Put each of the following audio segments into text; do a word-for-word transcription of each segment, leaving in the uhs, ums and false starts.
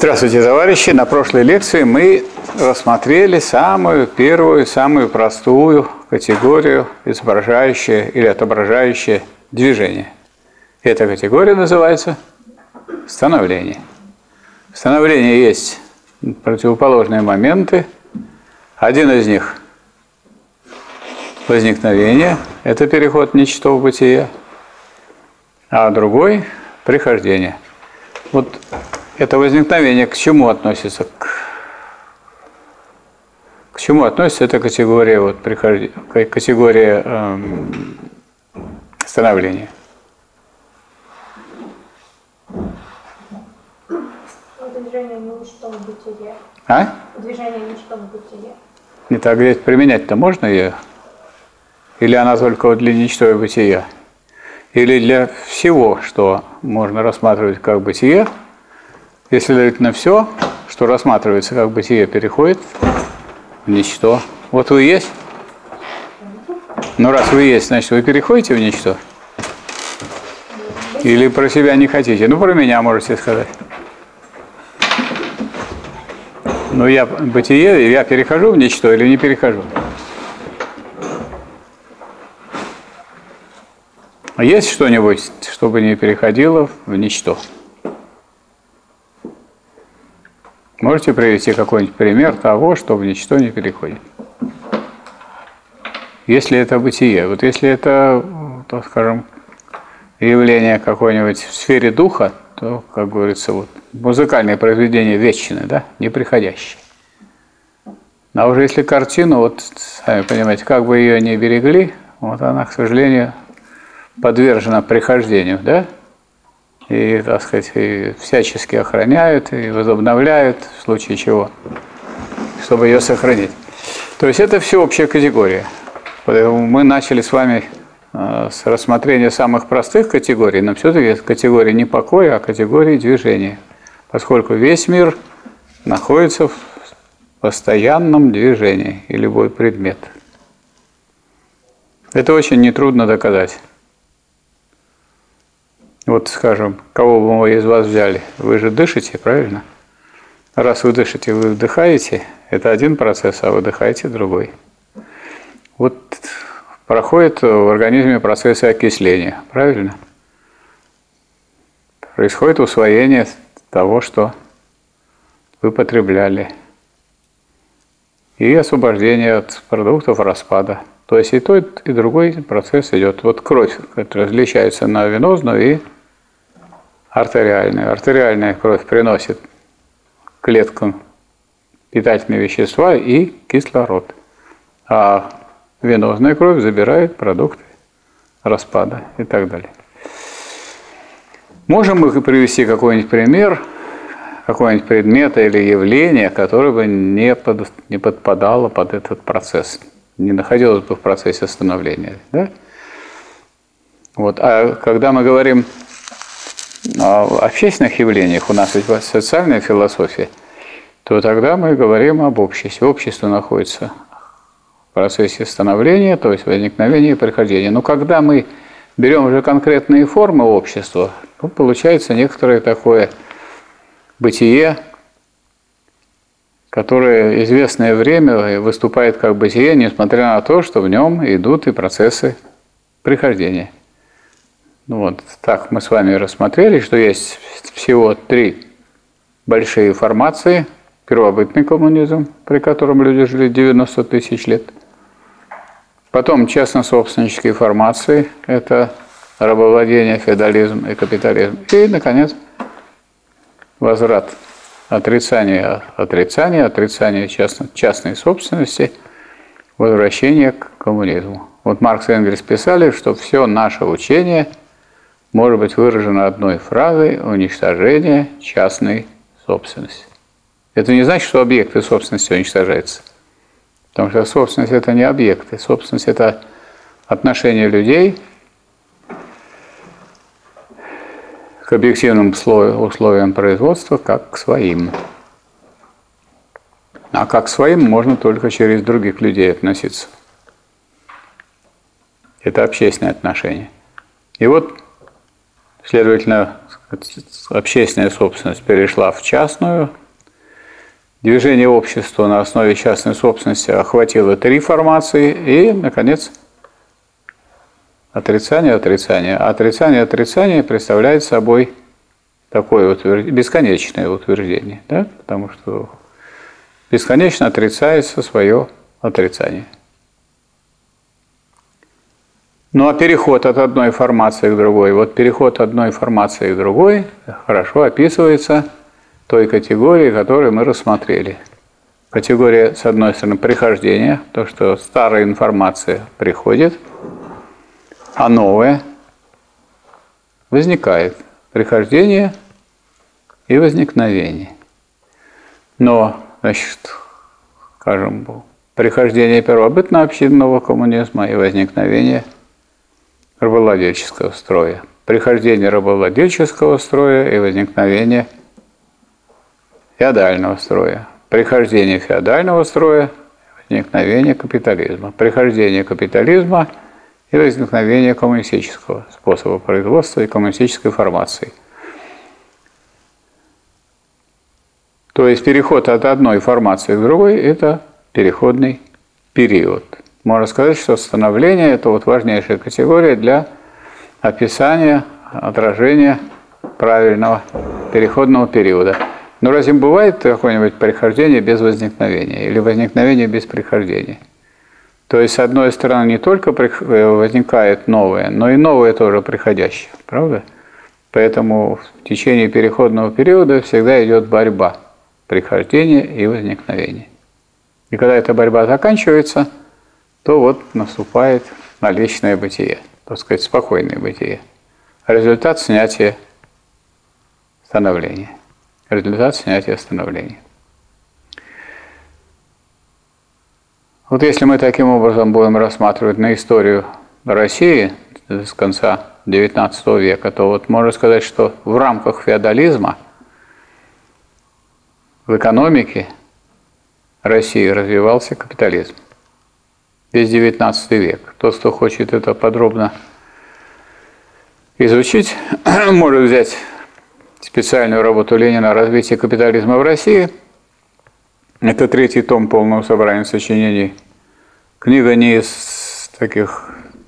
Здравствуйте, товарищи! На прошлой лекции мы рассмотрели самую первую, самую простую категорию, изображающее или отображающее движение. Эта категория называется становление. В становлении есть противоположные моменты. Один из них – возникновение, это переход ничто в бытие, а другой – прихождение. Вот это возникновение к чему относится? К, к чему относится эта категория, вот, прихожд... категория эм, становления? Движение ничто в бытие. А? Движение ничто в бытие. Не так, ведь применять-то можно ее? Или она только для ничто и бытия? Или для всего, что можно рассматривать как бытие? Если следовательно, все, что рассматривается как бытие, переходит в ничто. Вот вы есть. Но раз вы есть, значит, вы переходите в ничто? Или про себя не хотите? Ну, про меня можете сказать. Ну, я бытие, я перехожу в ничто или не перехожу? А есть что-нибудь, чтобы не переходило в ничто? Можете привести какой-нибудь пример того, что в ничто не переходит? Если это бытие, вот если это, так скажем, явление какое-нибудь в сфере духа, то, как говорится, вот, музыкальное произведение вечное, да, неприходящее. А уже если картину, вот, сами понимаете, как бы ее ни берегли, вот она, к сожалению, подвержена прихождению, да? И, так сказать, и всячески охраняют и возобновляют, в случае чего, чтобы ее сохранить. То есть это всеобщая категория. Поэтому мы начали с вами э, с рассмотрения самых простых категорий, но все-таки это категория не покоя, а категория движения. Поскольку весь мир находится в постоянном движении, и любой предмет. Это очень нетрудно доказать. Вот, скажем, кого бы мы из вас взяли? Вы же дышите, правильно? Раз вы дышите, вы вдыхаете, это один процесс, а выдыхаете другой. Вот проходит в организме процессы окисления, правильно? Происходит усвоение того, что вы потребляли. И освобождение от продуктов распада. То есть и тот, и другой процесс идет. Вот кровь различается на венозную и артериальную. Артериальная кровь приносит клеткам питательные вещества и кислород. А венозная кровь забирает продукты распада и так далее. Можем мы привести какой-нибудь пример, какой-нибудь предмет или явление, которое бы не, под, не подпадало под этот процесс? Не находилось бы в процессе становления. Да? Вот. А когда мы говорим о общественных явлениях, у нас ведь социальная философия, то тогда мы говорим об обществе. Общество находится в процессе становления, то есть возникновения и прихождения. Но когда мы берем уже конкретные формы общества, то получается некоторое такое бытие, которое известное время выступает как бытие, несмотря на то, что в нем идут и процессы прихождения. Ну вот так мы с вами рассмотрели, что есть всего три большие формации. Первобытный коммунизм, при котором люди жили девяносто тысяч лет. Потом частно-собственнические формации, это рабовладение, феодализм и капитализм. И, наконец, возврат. Отрицание, отрицание, отрицание частно, частной собственности, возвращение к коммунизму. Вот Маркс и Энгельс писали, что все наше учение может быть выражено одной фразой: уничтожение частной собственности. Это не значит, что объекты собственности уничтожаются. Потому что собственность – это не объекты. Собственность – это отношение людей к объективным условиям производства как к своим. А как к своим можно только через других людей относиться. Это общественные отношения. И вот Следовательно, общественная собственность перешла в частную. Движение общества на основе частной собственности охватило три формации. И, наконец, отрицание отрицания. Отрицание отрицания представляет собой такое утвержд... бесконечное утверждение, да? Потому что бесконечно отрицается свое отрицание. Ну а переход от одной формации к другой, вот переход от одной формации к другой хорошо описывается той категорией, которую мы рассмотрели. Категория, с одной стороны, прихождения, то, что старая информация приходит, а новая возникает. Прихождение и возникновение. Но, значит, скажем, прихождение первобытно-общинного коммунизма и возникновение рабовладельческого строя. Прихождение рабовладельческого строя и возникновение феодального строя. Прихождение феодального строя и возникновение капитализма. Прихождение капитализма и возникновение коммунистического способа производства и коммунистической формации. То есть переход от одной формации к другой – это переходный период. Можно сказать, что становление – это вот важнейшая категория для описания, отражения правильного переходного периода. Но разве бывает какое-нибудь прихождение без возникновения или возникновение без прихождения? То есть, с одной стороны, не только возникает новое, но и новое тоже приходящее, правда? Поэтому в течение переходного периода всегда идет борьба прихождения и возникновения. И когда эта борьба заканчивается, то вот наступает наличное бытие, так сказать, спокойное бытие. Результат снятия становления. Результат снятия становления. Вот если мы таким образом будем рассматривать на историю России с конца девятнадцатого века, то вот можно сказать, что в рамках феодализма в экономике России развивался капитализм. Весь девятнадцатый век. Тот, кто хочет это подробно изучить, может взять специальную работу Ленина о развитии капитализма в России. Это третий том полного собрания сочинений. Книга не из таких,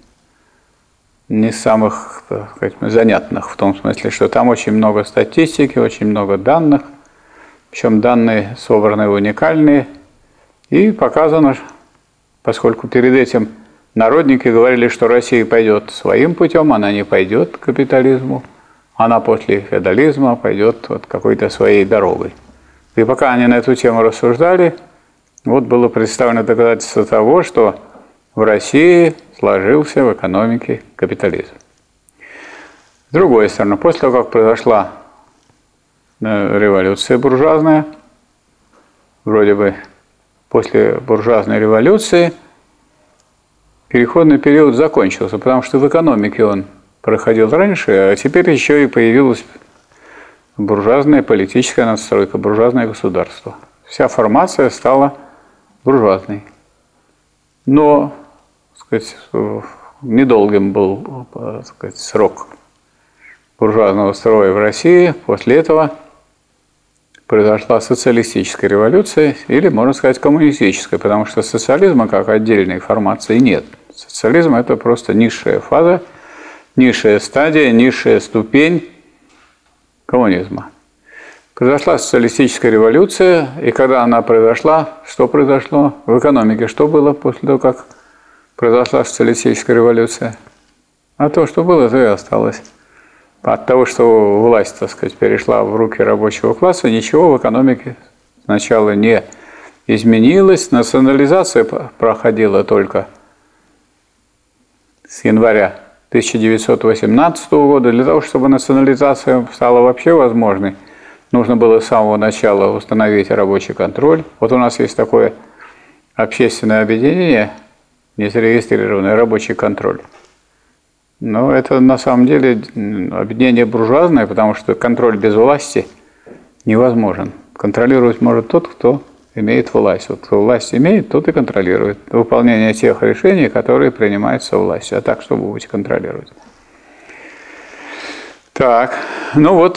не самых, так сказать, занятных, в том смысле, что там очень много статистики, очень много данных, причем данные собраны уникальные, и показано, поскольку перед этим народники говорили, что Россия пойдет своим путем, она не пойдет к капитализму, она после феодализма пойдет вот какой-то своей дорогой. И пока они на эту тему рассуждали, вот было представлено доказательство того, что в России сложился в экономике капитализм. С другой стороны, после того, как произошла революция буржуазная, вроде бы после буржуазной революции переходный период закончился, потому что в экономике он проходил раньше, а теперь еще и появилась буржуазная политическая надстройка, буржуазное государство. Вся формация стала буржуазной. Но, так сказать, недолгим был, так сказать, срок буржуазного строя в России. После этого произошла социалистическая революция, или, можно сказать, коммунистическая, потому что социализма как отдельной формации нет. Социализм – это просто низшая фаза, низшая стадия, низшая ступень коммунизма. Произошла социалистическая революция, и когда она произошла, что произошло в экономике? Что было после того, как произошла социалистическая революция? А то, что было, то и осталось. От того, что власть, так сказать, перешла в руки рабочего класса, ничего в экономике сначала не изменилось. Национализация проходила только с января тысяча девятьсот восемнадцатого года. Для того, чтобы национализация стала вообще возможной, нужно было с самого начала установить рабочий контроль. Вот у нас есть такое общественное объединение, незарегистрированный рабочий контроль. Но это на самом деле объединение буржуазное, потому что контроль без власти невозможен. Контролировать может тот, кто имеет власть. Вот кто власть имеет, тот и контролирует выполнение тех решений, которые принимаются властью. А так, что вы будете контролировать? Так, ну вот,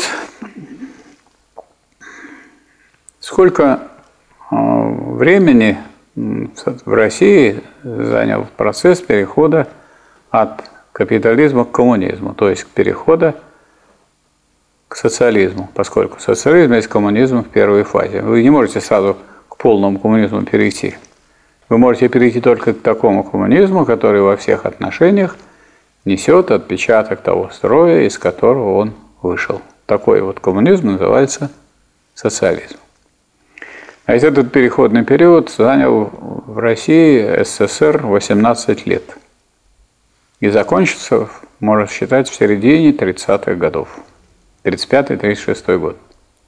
сколько времени в России занял процесс перехода от капитализма к коммунизму, то есть перехода к социализму, поскольку социализм есть коммунизм в первой фазе. Вы не можете сразу к полному коммунизму перейти. Вы можете перейти только к такому коммунизму, который во всех отношениях несет отпечаток того строя, из которого он вышел. Такой вот коммунизм называется социализм. А этот переходный период занял в России, СССР восемнадцать лет. И закончится, можно считать, в середине тридцатых годов. тридцать пятый — тридцать шестой год.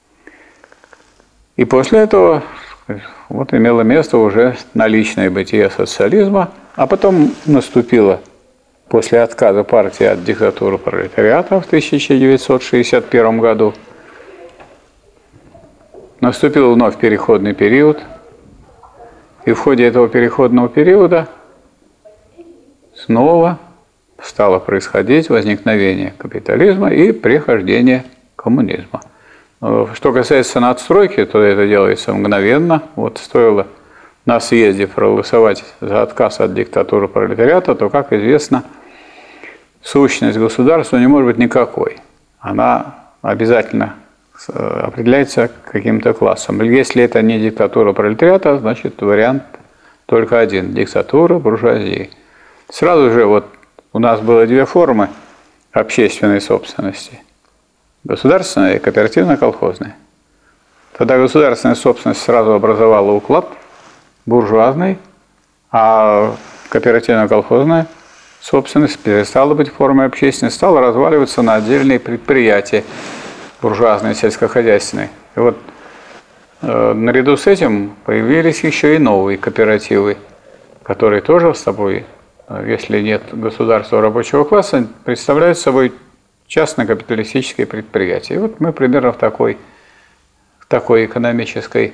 И после этого вот имело место уже наличное бытие социализма, а потом наступило, после отказа партии от диктатуры пролетариата в тысяча девятьсот шестьдесят первом году, наступил вновь переходный период, и в ходе этого переходного периода снова стало происходить возникновение капитализма и прихождение коммунизма. Что касается надстройки, то это делается мгновенно. Вот стоило на съезде проголосовать за отказ от диктатуры пролетариата, то, как известно, сущность государства не может быть никакой. Она обязательно определяется каким-то классом. Если это не диктатура пролетариата, значит вариант только один – диктатура буржуазии. Сразу же вот у нас было две формы общественной собственности – государственная и кооперативно-колхозная. Тогда государственная собственность сразу образовала уклад буржуазный, а кооперативно-колхозная собственность перестала быть формой общественной, стала разваливаться на отдельные предприятия буржуазные, сельскохозяйственные. И вот э, наряду с этим появились еще и новые кооперативы, которые тоже с собой, если нет государства рабочего класса, представляют собой частно-капиталистические предприятия. И вот мы примерно в такой, в такой экономической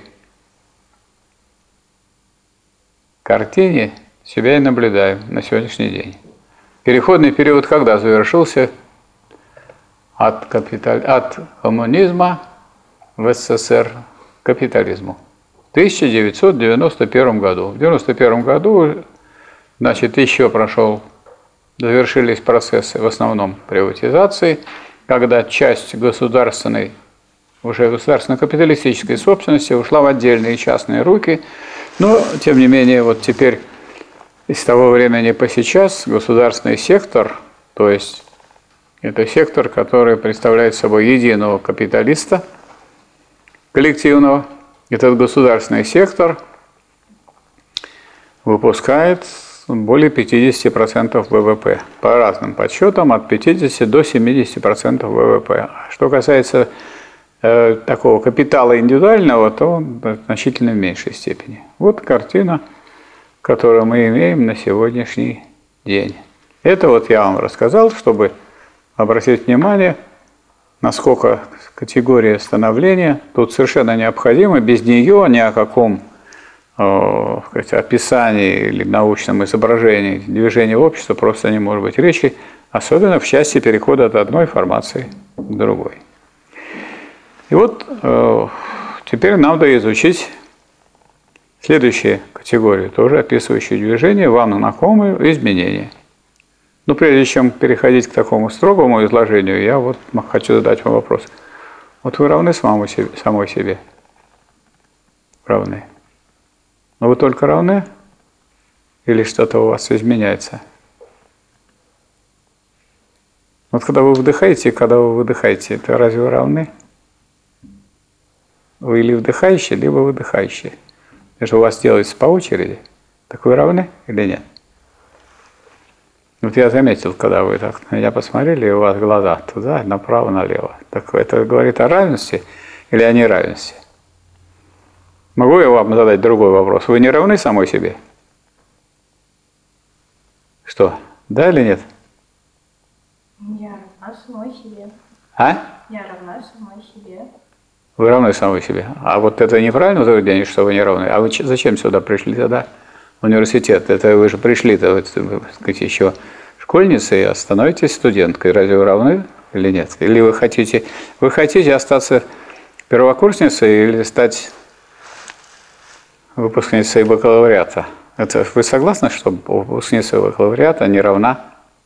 картине себя и наблюдаем на сегодняшний день. Переходный период когда завершился? От, капиталь... от коммунизма в СССР к капитализму. В тысяча девятьсот девяносто первом году. В девяносто первом году, значит, еще прошел, завершились процессы в основном приватизации, когда часть государственной, уже государственно-капиталистической собственности ушла в отдельные частные руки. Но, тем не менее, вот теперь из того времени по сейчас государственный сектор, то есть это сектор, который представляет собой единого капиталиста коллективного. Этот государственный сектор выпускает более пятидесяти процентов ВВП. По разным подсчетам от пятидесяти до семидесяти процентов ВВП. Что касается э, такого капитала индивидуального, то он значительно в меньшей степени. Вот картина, которую мы имеем на сегодняшний день. Это вот я вам рассказал, чтобы обратить внимание, насколько категория становления тут совершенно необходима. Без нее ни о каком э, сказать, описании или научном изображении движения общества просто не может быть речи, особенно в части перехода от одной формации к другой. И вот э, теперь нам надо изучить следующую категорию, тоже описывающую движение, вам знакомые изменения. Но прежде чем переходить к такому строгому изложению, я вот хочу задать вам вопрос. Вот вы равны самому себе, самой себе? Равны. Но вы только равны? Или что-то у вас изменяется? Вот когда вы вдыхаете и когда вы выдыхаете, это разве вы равны? Вы или вдыхающие, либо выдыхающие. Если у вас делается по очереди, так вы равны или нет? Вот я заметил, когда вы так на меня посмотрели, и у вас глаза туда, направо, налево. Так это говорит о равенстве или о неравенстве? Могу я вам задать другой вопрос? Вы не равны самой себе? Что, да или нет? Я равна самой себе. А? Я равна самой себе. Вы равны самой себе. А вот это неправильное утверждение, что вы не равны. А вы зачем сюда пришли тогда? Университет, это вы же пришли-то, вот, сказать, еще школьницей, а становитесь студенткой. Разве вы равны или нет? Или вы хотите, вы хотите остаться первокурсницей или стать выпускницей бакалавриата? Это, вы согласны, что выпускница бакалавриата не равна?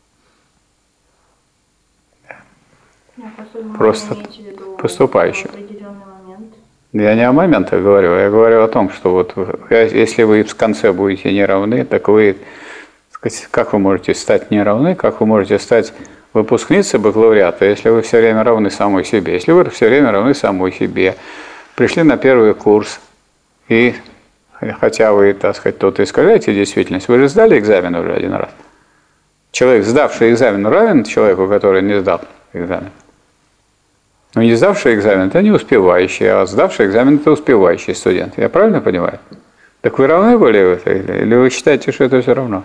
Просто поступающим. Я не о моментах говорю, я говорю о том, что вот если вы в конце будете не равны, так вы, как вы можете стать не равны, как вы можете стать выпускницей бакалавриата, если вы все время равны самой себе. Если вы все время равны самой себе, пришли на первый курс, и хотя вы, так сказать, тут искажаете действительность, вы же сдали экзамен уже один раз. Человек, сдавший экзамен, равен человеку, который не сдал экзамен? Но не сдавший экзамен – это не успевающий, а сдавший экзамен – это успевающий студент. Я правильно понимаю? Так вы равны были в это? Или вы считаете, что это все равно?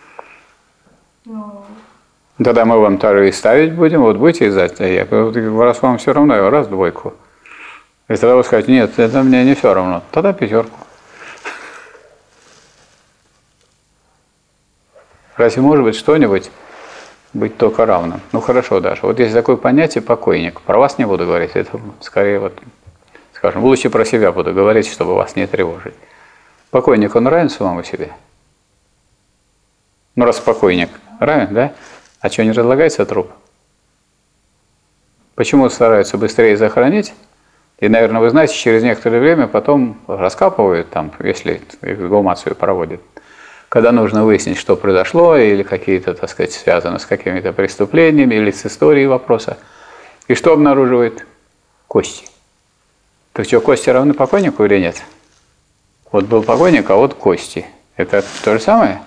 Ну... Тогда мы вам тоже и ставить будем, вот будете сдать, а я, раз вам все равно, я раз двойку. И тогда вы скажете, нет, это мне не все равно, тогда пятерку. Разве может быть что-нибудь быть только равным? Ну хорошо даже. Вот есть такое понятие покойник. Про вас не буду говорить, это скорее вот, скажем, лучше про себя буду говорить, чтобы вас не тревожить. Покойник, он равен самому себе? Ну раз покойник равен, да? А что, не разлагается труп? Почему стараются быстрее захоронить? И, наверное, вы знаете, через некоторое время потом раскапывают, там, если эксгумацию проводят, когда нужно выяснить, что произошло, или какие-то, так сказать, связаны с какими-то преступлениями, или с историей вопроса. И что обнаруживает? Кости. Так что, кости равны покойнику или нет? Вот был покойник, а вот кости. Это то же самое?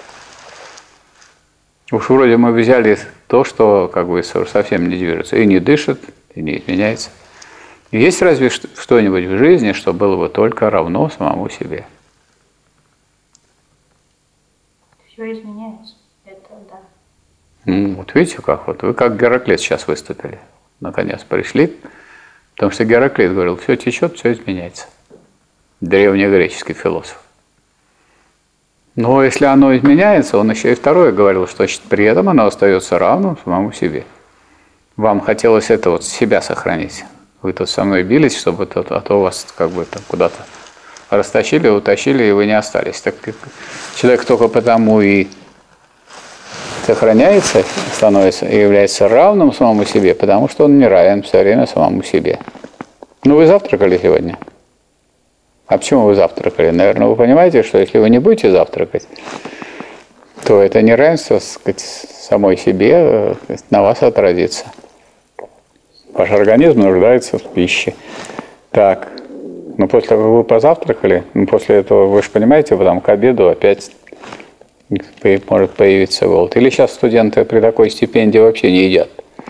Уж вроде мы взяли то, что как бы совсем не движется, и не дышит, и не изменяется. Есть разве что-нибудь в жизни, что было бы только равно самому себе? Все изменяется, это да. Ну, вот видите как, вот вы как Гераклит сейчас выступили, наконец пришли, потому что Гераклит говорил, все течет, все изменяется. Древнегреческий философ. Но если оно изменяется, он еще и второе говорил, что при этом оно остается равным самому себе. Вам хотелось это вот себя сохранить. Вы тут со мной бились, чтобы это, а то вас как бы там куда-то растащили, утащили, и вы не остались. Так человек только потому и сохраняется, становится и является равным самому себе, потому что он не равен все время самому себе. Ну, вы завтракали сегодня? А почему вы завтракали? Наверное, вы понимаете, что если вы не будете завтракать, то это неравенство, так сказать, самой себе на вас отразится. Ваш организм нуждается в пище. Так, ну после того, как вы позавтракали, ну, после этого, вы же понимаете, потом к обеду опять может появиться голод. Или сейчас студенты при такой стипендии вообще не едят.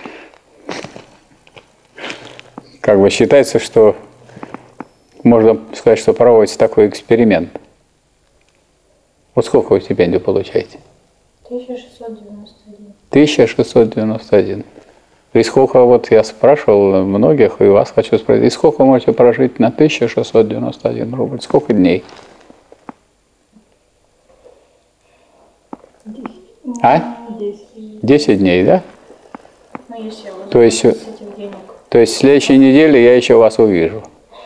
Как бы считается, что можно сказать, что проводится такой эксперимент. Вот сколько вы стипендию получаете? тысяча шестьсот девяносто один. тысяча шестьсот девяносто один. И сколько, вот я спрашивал многих, и вас хочу спросить, и сколько вы можете прожить на тысячу шестьсот девяносто один рубль? Сколько дней? А? десять дней, да? Ну, если то, есть, то есть в следующей неделе я еще вас увижу.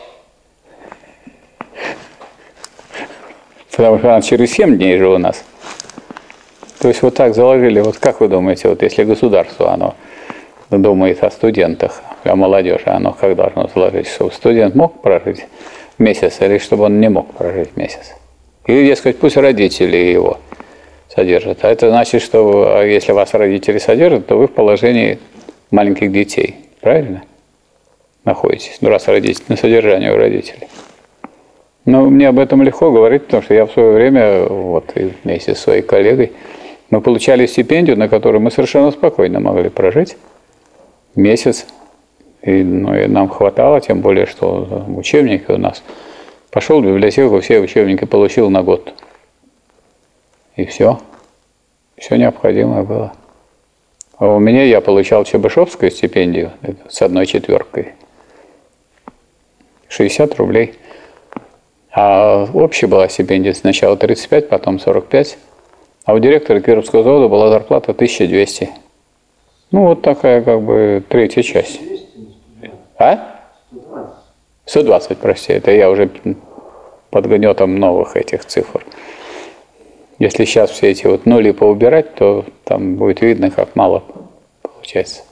Потому что она через семь дней же у нас. То есть вот так заложили. Вот как вы думаете, вот если государство, оно думает о студентах, о молодежи, оно как должно заложить, чтобы студент мог прожить месяц, или чтобы он не мог прожить месяц? Или, дескать, пусть родители его содержат. А это значит, что если вас родители содержат, то вы в положении маленьких детей. Правильно? Находитесь. Ну, раз родители, на содержании у родителей. Но мне об этом легко говорить, потому что я в свое время, вот, и вместе со своей коллегой, мы получали стипендию, на которую мы совершенно спокойно могли прожить месяц. И, ну, и нам хватало, тем более, что учебники у нас. Пошел в библиотеку, все учебники получил на год. И все. Все необходимое было. А у меня я получал Чебышевскую стипендию с одной четверкой. шестьдесят рублей. А общая была стипендия сначала тридцать пять, потом сорок пять. А у директора Кировского завода была зарплата тысяча двести. Ну, вот такая как бы третья часть. А? сто двадцать, прости, это я уже под гнетом новых этих цифр. Если сейчас все эти вот нули поубирать, то там будет видно, как мало получается.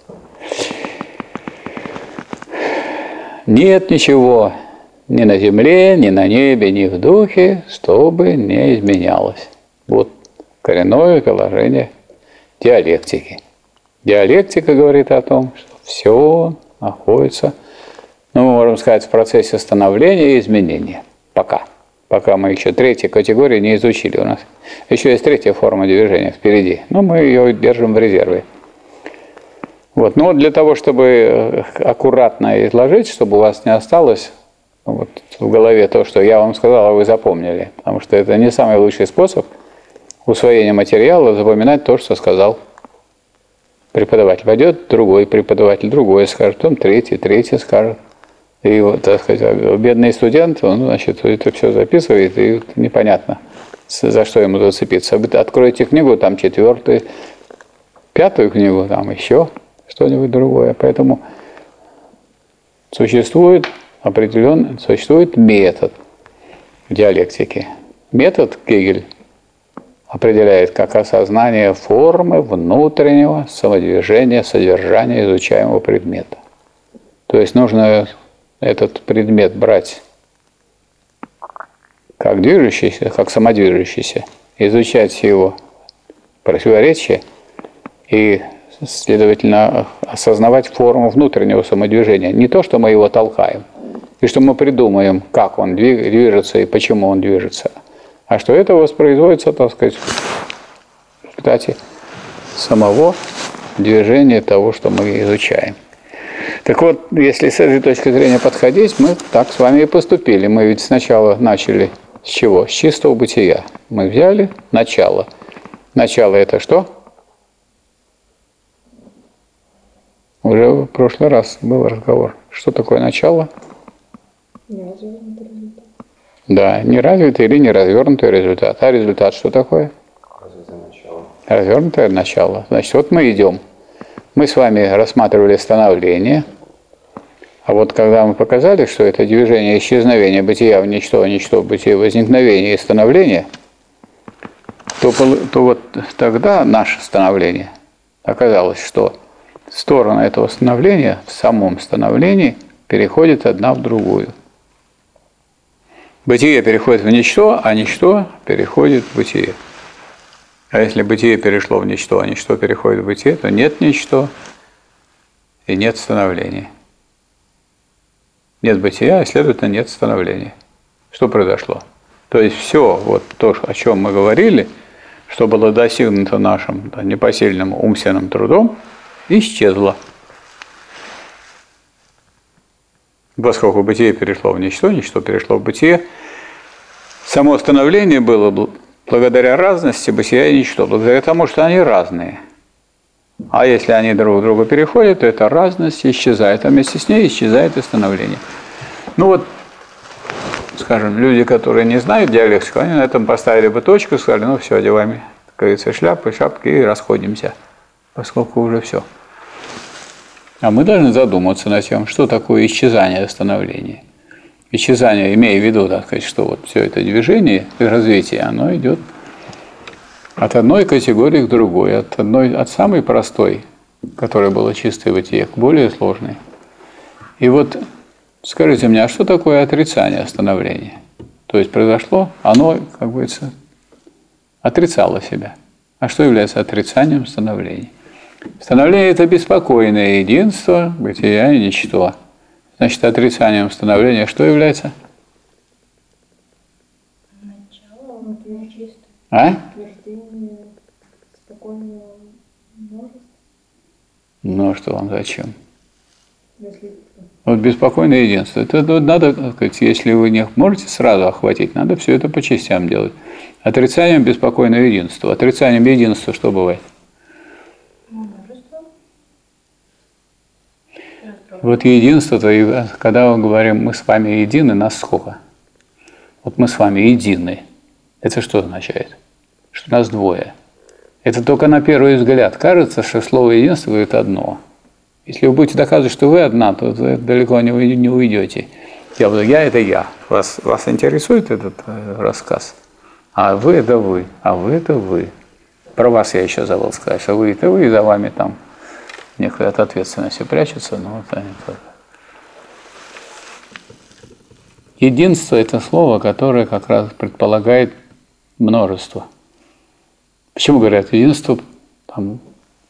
Нет ничего ни на земле, ни на небе, ни в духе, чтобы не изменялось. Вот коренное положение диалектики. Диалектика говорит о том, что все находится, ну, мы можем сказать, в процессе становления и изменения. Пока. Пока мы еще третью категорию не изучили у нас. Еще есть третья форма движения впереди, но мы ее держим в резерве. Вот. Но для того, чтобы аккуратно изложить, чтобы у вас не осталось вот, в голове то, что я вам сказал, а вы запомнили. Потому что это не самый лучший способ усвоения материала запоминать то, что сказал преподаватель. Пойдет другой преподаватель, другой скажет, потом третий, третий скажет. И вот, так сказать, бедный студент, он, значит, это все записывает, и непонятно, за что ему зацепиться. Вы откроете книгу, там четвертую, пятую книгу, там еще что-нибудь другое. Поэтому существует определенный, существует метод в диалектике. Метод Гегель определяет как осознание формы внутреннего самодвижения, содержания изучаемого предмета. То есть нужно этот предмет брать как движущийся, как самодвижущийся, изучать его противоречия и, следовательно, осознавать форму внутреннего самодвижения. Не то, что мы его толкаем, и что мы придумаем, как он движется и почему он движется, а что это воспроизводится, так сказать, в результате самого движения того, что мы изучаем. Так вот, если с этой точки зрения подходить, мы так с вами и поступили. Мы ведь сначала начали с чего? С чистого бытия. Мы взяли начало. Начало это что? Уже в прошлый раз был разговор. Что такое начало? Неразвернутый результат. Да, неразвитый или неразвернутый результат. А результат что такое? Развитое начало. Развернутое начало. Значит, вот мы идем. Мы с вами рассматривали становление. А вот когда мы показали, что это движение исчезновения бытия в ничто, ничто, бытие, возникновение и становление, то, то вот тогда наше становление оказалось, что сторона этого становления в самом становлении переходит одна в другую. Бытие переходит в ничто, а ничто переходит в бытие. А если бытие перешло в ничто, а ничто переходит в бытие, то нет ничто и нет становления. Нет бытия, а следовательно нет становления. Что произошло? То есть все вот то, о чем мы говорили, что было достигнуто нашим да, непосильным умственным трудом, исчезло. Поскольку бытие перешло в ничто, ничто перешло в бытие, само становление было благодаря разности бытия и ничто, благодаря тому, что они разные. А если они друг к другу переходят, то эта разность исчезает, а вместе с ней исчезает и становление. Ну вот, скажем, люди, которые не знают диалектику, они на этом поставили бы точку, сказали, ну все, одеваем, как говорится, шляпы, шапки и расходимся, поскольку уже все. А мы должны задуматься над тем, что такое исчезание и становление. Исчезание, имея в виду, так сказать, что вот все это движение и развитие, оно идет от одной категории к другой, от, одной, от самой простой, которая была чистое бытие, к более сложной. И вот скажите мне, а что такое отрицание становления? То есть произошло, оно, как говорится, отрицало себя. А что является отрицанием становления? Становление – это беспокойное единство, бытия и ничто. Значит, отрицанием становления что является? Начало, вот нечисто. А? Утверждение спокойного множества. Множество вам зачем? Если... Вот беспокойное единство. Это надо, так сказать, если вы не можете сразу охватить, надо все это по частям делать. Отрицанием беспокойного единства. Отрицанием единства что бывает? Множество. Вот единство-то, когда мы говорим, мы с вами едины, нас сколько? Вот мы с вами едины. Это что означает? Что нас двое. Это только на первый взгляд. Кажется, что слово единство говорит одно. Если вы будете доказывать, что вы одна, то вы далеко не уйдете. Я буду, я – это я. Вас, вас интересует этот э, рассказ? А вы – это вы, а вы – это вы. Про вас я еще забыл сказать, что вы – это вы, и за вами там некоторые от ответственности прячутся. Но вот они тоже. Единство – это слово, которое как раз предполагает множество. Почему говорят единство там,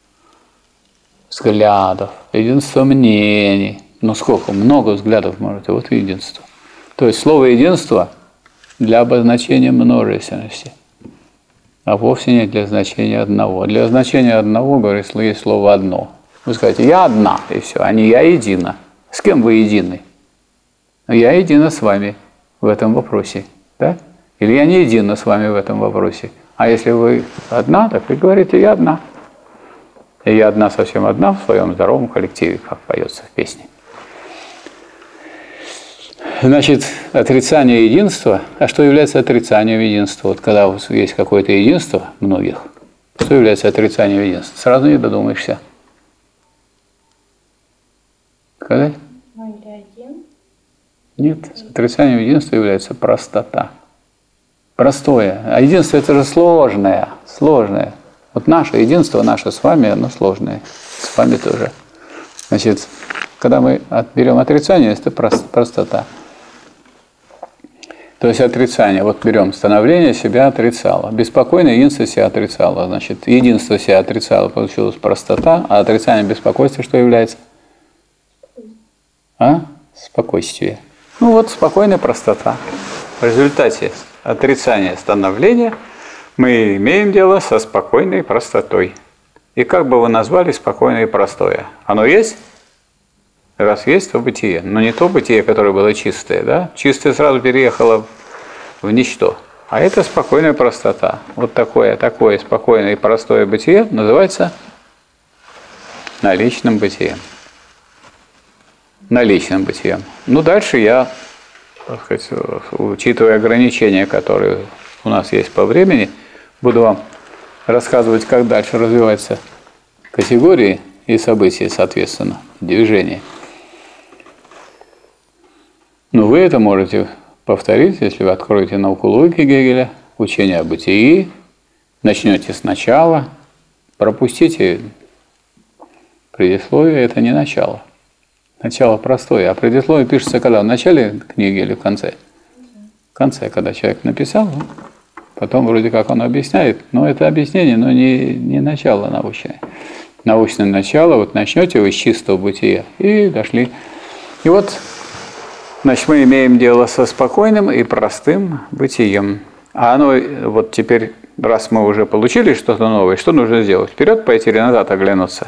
взглядов, единство мнений? Ну сколько? Много взглядов может, и вот единство. То есть слово единство для обозначения множественности, а вовсе не для значения одного. Для значения одного, говорит, есть слово одно. Вы скажете, я одна, и все, а не я едина. С кем вы едины? Я едина с вами в этом вопросе, да? Или я не едина с вами в этом вопросе. А если вы одна, так вы говорите, я одна. И я одна, совсем одна в своем здоровом коллективе, как поется в песне. Значит, отрицание единства. А что является отрицанием единства? Вот когда у вас есть какое-то единство многих, что является отрицанием единства? Сразу не додумаешься. Сказать? Ну или один. Нет, отрицанием единства является простота. Простое. А единство – это же сложное. Сложное. Вот наше единство, наше с вами, оно сложное. С вами тоже. Значит, когда мы берем отрицание, это простота. То есть отрицание. Вот берем становление, себя отрицало. Беспокойное единство себя отрицало. Значит, единство себя отрицало, получилась простота. А отрицание беспокойства что является? А? Спокойствие. Ну вот, спокойная простота. В результате отрицания становления мы имеем дело со спокойной простотой. И как бы вы назвали спокойное и простое? Оно есть? Раз есть, то бытие. Но не то бытие, которое было чистое. Да? Чистое сразу переехало в ничто. А это спокойная простота. Вот такое, такое спокойное и простое бытие называется наличным бытием. Наличным бытием. Ну, дальше я, так сказать, учитывая ограничения, которые у нас есть по времени, буду вам рассказывать, как дальше развиваются категории и события, соответственно, движения. Но вы это можете повторить, если вы откроете науку логики Гегеля, учение о бытии, начнете сначала, пропустите предисловие, это не начало. Начало простое, а предисловие пишется когда? В начале книги или в конце? В конце, когда человек написал, потом вроде как он объясняет, но это объяснение, но не, не начало научное. Научное начало, вот начнете вы с чистого бытия и дошли. И вот, значит, мы имеем дело со спокойным и простым бытием. А оно, вот теперь, раз мы уже получили что-то новое, что нужно сделать? Вперед пойти или назад оглянуться?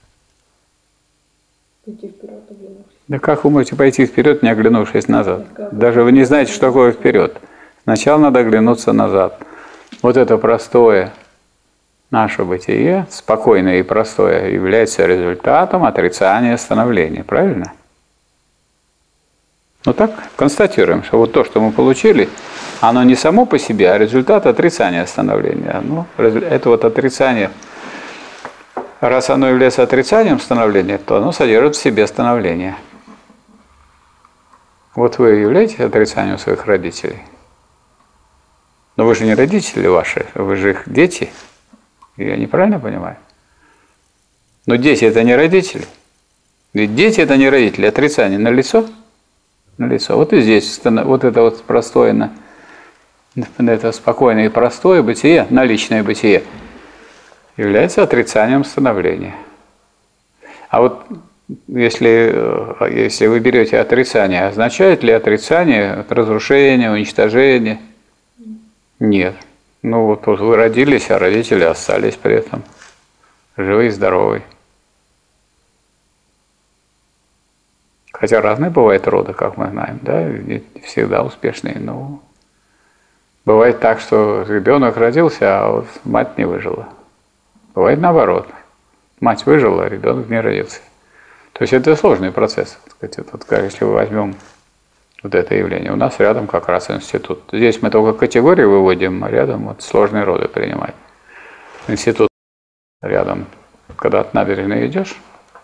Пойти вперед, оглянувшись. Да как вы можете пойти вперед, не оглянувшись назад? Даже вы не знаете, что такое вперед. Сначала надо оглянуться назад. Вот это простое наше бытие, спокойное и простое, является результатом отрицания становления. Правильно? Ну так, констатируем, что вот то, что мы получили, оно не само по себе, а результат отрицания становления. Ну, это вот отрицание. Раз оно является отрицанием становления, то оно содержит в себе становление. Вот вы являетесь отрицанием своих родителей. Но вы же не родители ваши, вы же их дети. Я неправильно понимаю? Но дети – это не родители. Ведь дети – это не родители. Отрицание налицо? Налицо. Вот и здесь вот это вот простое, это спокойное и простое бытие, наличное бытие, является отрицанием становления. А вот если, если вы берете отрицание, означает ли отрицание разрушение, уничтожение? Нет. Ну вот вы родились, а родители остались при этом живы и здоровы. Хотя разные бывают роды, как мы знаем, да, не всегда успешные, но бывает так, что ребенок родился, а вот мать не выжила. Бывает наоборот. Мать выжила, а ребенок не родился. То есть это сложный процесс. Так сказать, вот, если мы возьмем вот это явление. У нас рядом как раз институт. Здесь мы только категории выводим, а рядом вот сложные роды принимать. Институт рядом, когда от набережной идешь.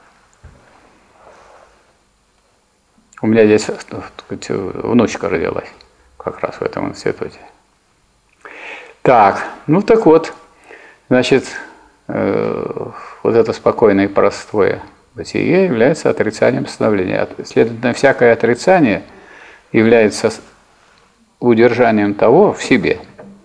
У меня здесь, так сказать, внучка родилась как раз в этом институте. Так, ну так вот, значит, э, вот это спокойное и простое бытие является отрицанием становления. Следовательно, всякое отрицание является удержанием того в себе,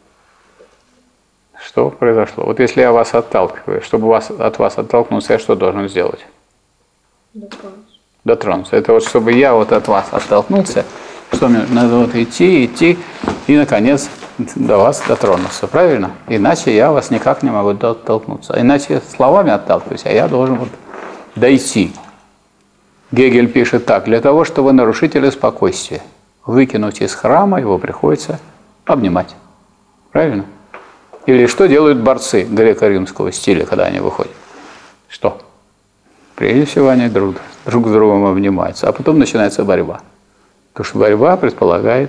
что произошло. Вот если я вас отталкиваю, чтобы вас, от вас оттолкнуться, я что должен сделать? Дотронуться. Дотронуться. Это вот чтобы я вот от вас оттолкнулся, что мне надо вот идти, идти и, наконец, до вас дотронуться. Правильно? Иначе я вас никак не могу оттолкнуться. Иначе словами отталкиваюсь, а я должен вот дойти. Гегель пишет так: для того, чтобы нарушителя спокойствия выкинуть из храма, его приходится обнимать. Правильно? Или что делают борцы греко-римского стиля, когда они выходят? Что? Прежде всего они друг, друг с другом обнимаются, а потом начинается борьба. Потому что борьба предполагает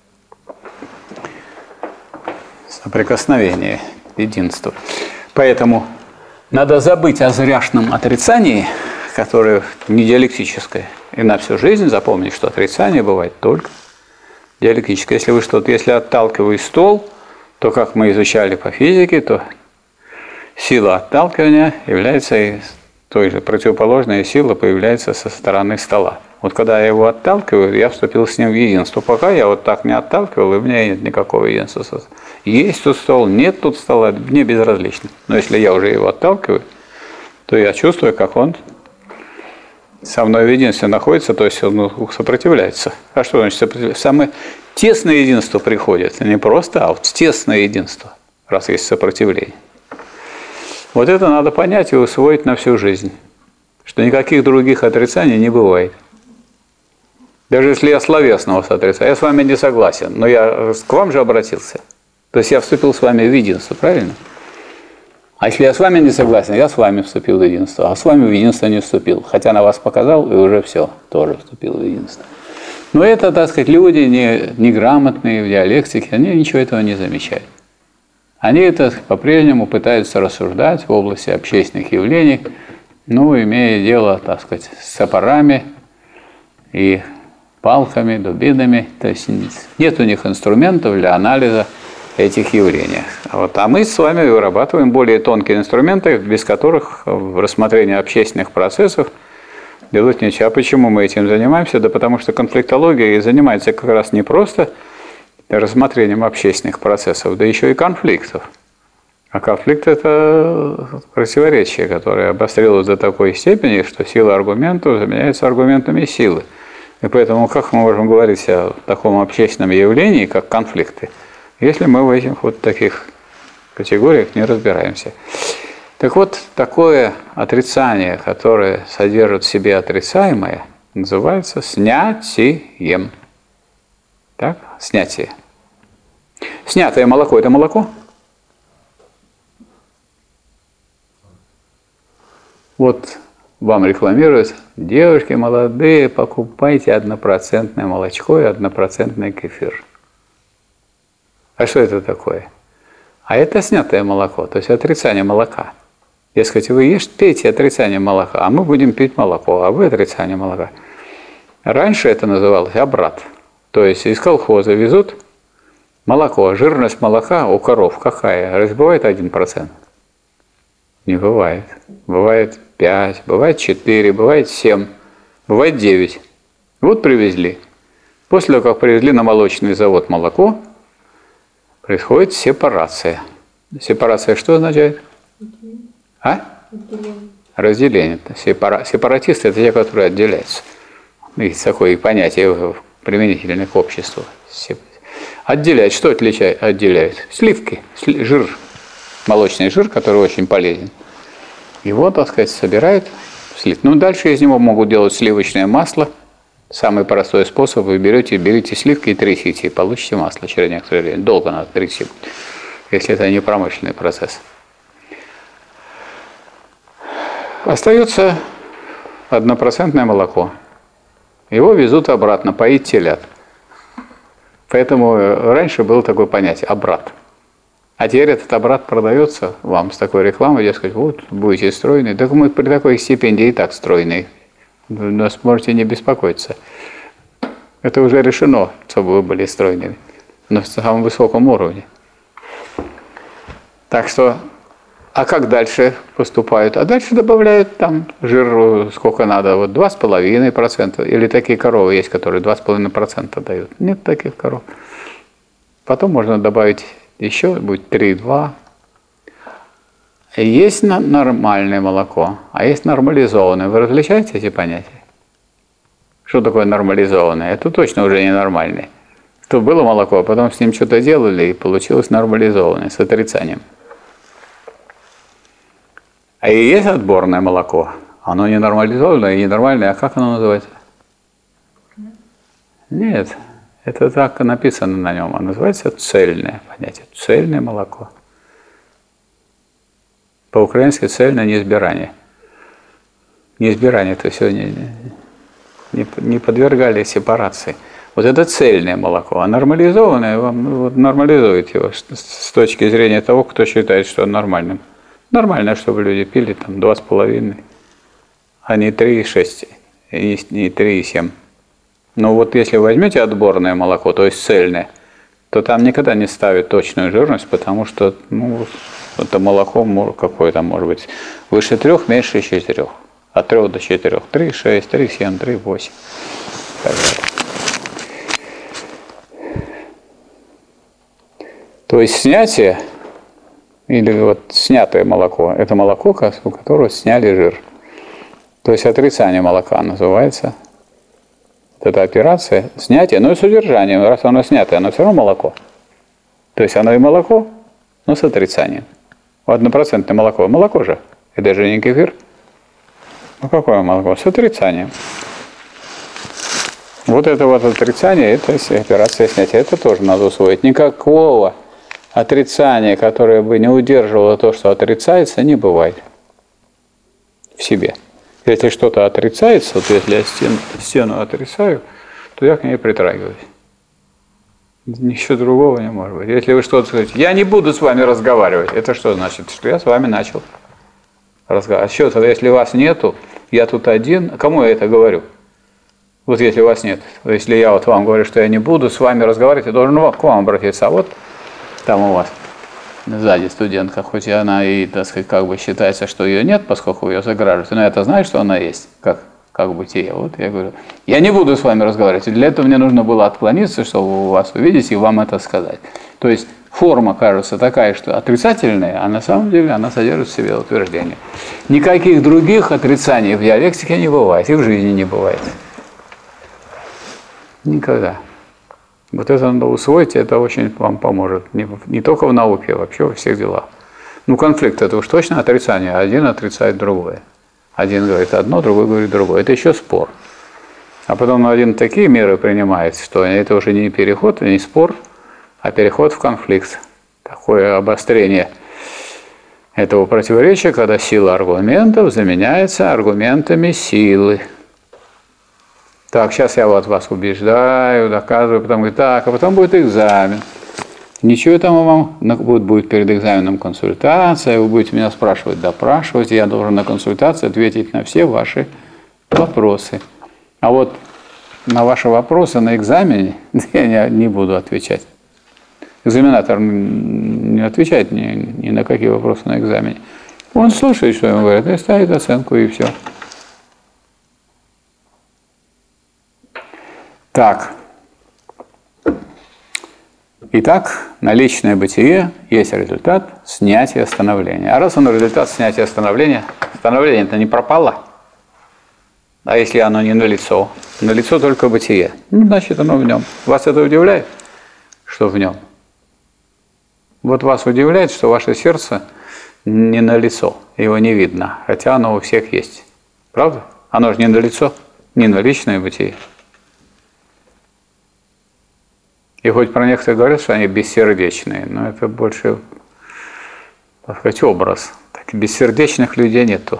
соприкосновение, единство. Поэтому надо забыть о зряшном отрицании, которое не диалектическое, и на всю жизнь запомнить, что отрицание бывает только диалектическое. Если вы что-то, если отталкиваете стол, то, как мы изучали по физике, то сила отталкивания является и той же противоположная сила появляется со стороны стола. Вот когда я его отталкиваю, я вступил с ним в единство. Пока я вот так не отталкивал, и у меня нет никакого единства. Есть тут стол, нет тут стола, мне безразлично. Но если я уже его отталкиваю, то я чувствую, как он со мной в единстве находится, то есть он сопротивляется. А что значит сопротивляется? Самое тесное единство приходит, не просто, а вот тесное единство, раз есть сопротивление. Вот это надо понять и усвоить на всю жизнь, что никаких других отрицаний не бывает. Даже если я словесно вас отрицаю, я с вами не согласен, но я к вам же обратился. То есть я вступил с вами в единство, правильно? А если я с вами не согласен, я с вами вступил в единство, а с вами в единство не вступил. Хотя на вас показал, и уже все, тоже вступил в единство. Но это, так сказать, люди не, неграмотные в диалектике, они ничего этого не замечают. Они это по-прежнему пытаются рассуждать в области общественных явлений, ну, имея дело, так сказать, с топорами и палками, дубинами. То есть нет у них инструментов для анализа этих явлений. А, вот, а мы с вами вырабатываем более тонкие инструменты, без которых в рассмотрении общественных процессов делать нечего. А почему мы этим занимаемся? Да потому что конфликтология и занимается как раз не просто рассмотрением общественных процессов, да еще и конфликтов. А конфликт – это противоречие, которое обострилось до такой степени, что сила аргументов заменяется аргументами силы. И поэтому как мы можем говорить о таком общественном явлении, как конфликты, если мы в этих вот таких категориях не разбираемся? Так вот, такое отрицание, которое содержит в себе отрицаемое, называется снятием. Так? Снятие. Снятое молоко – это молоко? Вот вам рекламируют: девушки молодые, покупайте однопроцентное молочко и однопроцентный кефир. А что это такое? А это снятое молоко, то есть отрицание молока. Дескать, вы ешьте, пейте отрицание молока, а мы будем пить молоко, а вы отрицание молока. Раньше это называлось обрат. То есть из колхоза везут молоко. Жирность молока у коров какая? Разве бывает один процент? Не бывает. Бывает пять, бывает четыре, бывает семь, бывает девять. Вот привезли. После того, как привезли на молочный завод молоко, происходит сепарация. Сепарация что означает? А? Отделение. Разделение. Сепара... Сепаратисты – это те, которые отделяются. Есть такое понятие применительное к обществу. Отделяет. Что отличает? Отделяет? Сливки, жир, молочный жир, который очень полезен. Его, так сказать, собирают в слив. Ну, дальше из него могут делать сливочное масло. Самый простой способ: вы берете, берите сливки и трясите, и получите масло через некоторое время. Долго надо трясти, если это не промышленный процесс. Остается однопроцентное молоко. Его везут обратно поить телят. Поэтому раньше было такое понятие – обрат. А теперь этот обрат продается вам с такой рекламой, дескать, вот, будете стройные. Так мы при такой стипендии и так стройные. Вы нас можете не беспокоиться. Это уже решено, чтобы вы были стройными. На самом высоком уровне. Так что, а как дальше поступают? А дальше добавляют там жир сколько надо, вот два с половиной процента. Или такие коровы есть, которые два с половиной процента дают. Нет таких коров. Потом можно добавить еще, будет три и два. Есть нормальное молоко, а есть нормализованное. Вы различаете эти понятия? Что такое нормализованное? Это точно уже не нормальное. То было молоко, а потом с ним что-то делали, и получилось нормализованное, с отрицанием. А и есть отборное молоко. Оно не нормализованное и ненормальное. А как оно называется? Нет, это так написано на нем. Оно называется цельное понятие. Цельное молоко. По-украински цельное неизбирание. Неизбирание, то есть не, не, не подвергали сепарации. Вот это цельное молоко, а нормализованное вам ну, вот нормализует его с, с точки зрения того, кто считает, что он нормальным. Нормально, чтобы люди пили там два с половиной, а не три и шесть, и не три и семь. Но вот если возьмете отборное молоко, то есть цельное, то там никогда не ставят точную жирность, потому что ну, это молоко какое там может быть выше трех, меньше четырех. От трех до четырех. три, шесть, три, семь, три, восемь. То есть снятие, или вот снятое молоко, это молоко, у которого сняли жир. То есть отрицание молока называется. Вот эта операция, снятие, но и содержание. Раз оно снятое, оно все равно молоко. То есть оно и молоко, но с отрицанием. Однопроцентное молоко. Молоко же. Это же не кефир. Ну какое молоко? С отрицанием. Вот это вот отрицание, это операция снятия. Это тоже надо усвоить. Никакого отрицания, которое бы не удерживало то, что отрицается, не бывает в себе. Если что-то отрицается, вот если я стену, стену отрицаю, то я к ней притрагиваюсь. Ничего другого не может быть. Если вы что-то скажете, я не буду с вами разговаривать, это что значит? Что я с вами начал разговаривать. А что тогда, если вас нету, я тут один, кому я это говорю? Вот если вас нет, если я вот вам говорю, что я не буду с вами разговаривать, я должен к вам обратиться, а вот там у вас сзади студентка, хоть и она и, так сказать, как бы считается, что ее нет, поскольку ее заграживают, но я-то знаю, что она есть, как, как бытие. Вот я говорю, я не буду с вами разговаривать, и для этого мне нужно было отклониться, чтобы вас увидеть и вам это сказать. То есть форма кажется такая, что отрицательная, а на самом деле она содержит в себе утверждение. Никаких других отрицаний в диалектике не бывает, и в жизни не бывает. Никогда. Вот это надо усвоить, это очень вам поможет. Не, не только в науке, а вообще во всех делах. Ну, конфликт – это уж точно отрицание. Один отрицает другое. Один говорит одно, другой говорит другое. Это еще спор. А потом один такие меры принимает, что это уже не переход, не спор, а переход в конфликт. Такое обострение этого противоречия, когда сила аргументов заменяется аргументами силы. Так, сейчас я вот вас убеждаю, доказываю, потом говорю, так, а потом будет экзамен. Ничего там вам, будет, будет перед экзаменом консультация, вы будете меня спрашивать, допрашивать, я должен на консультации ответить на все ваши вопросы. А вот на ваши вопросы на экзамене я не, не буду отвечать. Экзаменатор не отвечает ни, ни на какие вопросы на экзамене. Он слушает, что ему говорят, и ставит оценку, и все. Так, итак, наличное бытие есть результат снятия становления. А раз оно результат снятия становления, становление-то не пропало. А если оно не налицо? Налицо только бытие. Ну, значит, оно в нем. Вас это удивляет, что в нем? Вот вас удивляет, что ваше сердце не налицо, его не видно, хотя оно у всех есть. Правда? Оно же не налицо, не наличное бытие. И хоть про некоторых говорят, что они бессердечные, но это больше, так сказать, образ. Так, бессердечных людей нету.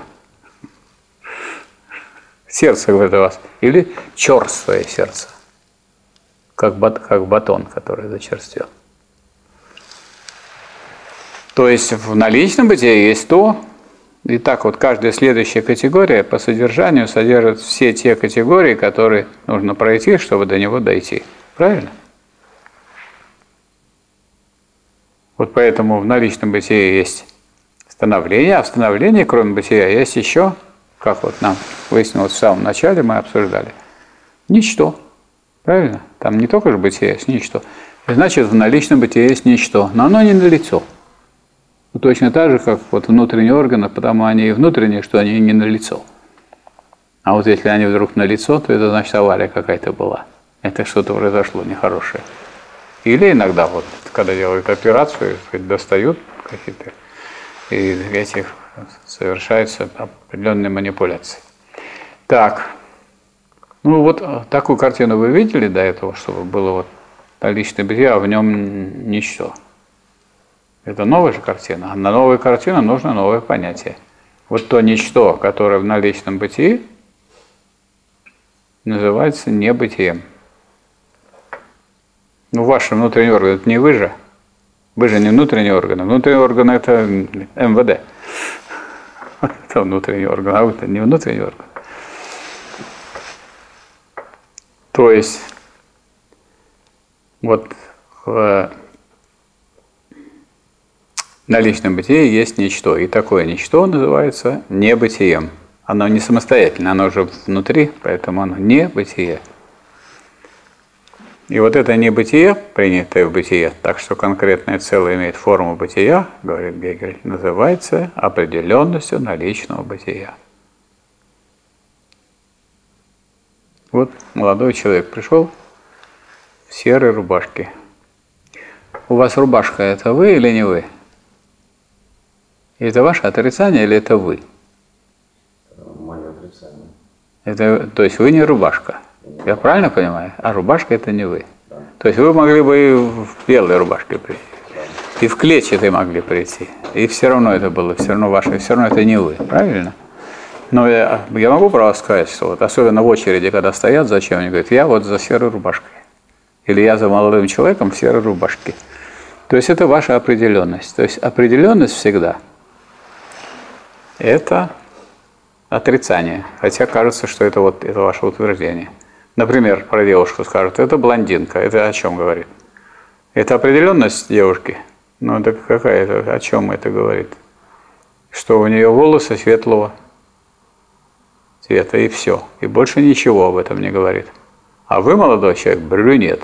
Сердце, говорит, у вас. Или черствое сердце. Как, бат, как батон, который зачерствел. То есть в наличном бытие есть то, и так вот каждая следующая категория по содержанию содержит все те категории, которые нужно пройти, чтобы до него дойти. Правильно? Вот поэтому в наличном бытие есть становление, а в становлении, кроме бытия, есть еще, как вот нам выяснилось в самом начале, мы обсуждали, ничто. Правильно? Там не только же бытие, есть ничто. И значит, в наличном бытие есть ничто, но оно не налицо. Ну, точно так же, как вот внутренние органы, потому они и внутренние, что они не налицо. А вот если они вдруг налицо, то это значит авария какая-то была. Это что-то произошло нехорошее. Или иногда, вот, когда делают операцию, достают какие-то, и этих совершаются определенные манипуляции. Так, ну вот такую картину вы видели до этого, чтобы было вот наличное бытие, а в нем ничто. Это новая же картина. А на новую картину нужно новое понятие. Вот то ничто, которое в наличном бытии, называется небытием. Ну, ваши внутренние органы, это не вы же. Вы же не внутренние органы. Внутренние органы – это эм вэ дэ. Это внутренний орган, а это не внутренний орган. То есть, вот в наличном бытии есть ничто. И такое ничто называется небытием. Оно не самостоятельно, оно уже внутри, поэтому оно не бытие. И вот это небытие, принятое в бытие, так что конкретное целое имеет форму бытия, говорит Гегель, называется определенностью наличного бытия. Вот молодой человек пришел в серой рубашке. У вас рубашка – это вы или не вы? Это ваше отрицание или это вы? Мое отрицание. Это, то есть вы не рубашка. Я правильно понимаю? А рубашка – это не вы. Да. То есть вы могли бы и в белой рубашке прийти, да, и в клетчатой могли прийти. И все равно это было, все равно ваше, и все равно это не вы. Правильно? Но я, я могу право сказать, что вот особенно в очереди, когда стоят, зачем они говорят, я вот за серой рубашкой. Или я за молодым человеком в серой рубашке. То есть это ваша определенность. То есть определенность всегда – это отрицание. Хотя кажется, что это вот это ваше утверждение. Например, про девушку скажут, это блондинка. Это о чем говорит? Это определенность девушки? Ну, это какая это? О чем это говорит? Что у нее волосы светлого цвета, и все. И больше ничего об этом не говорит. А вы, молодой человек, брюнет.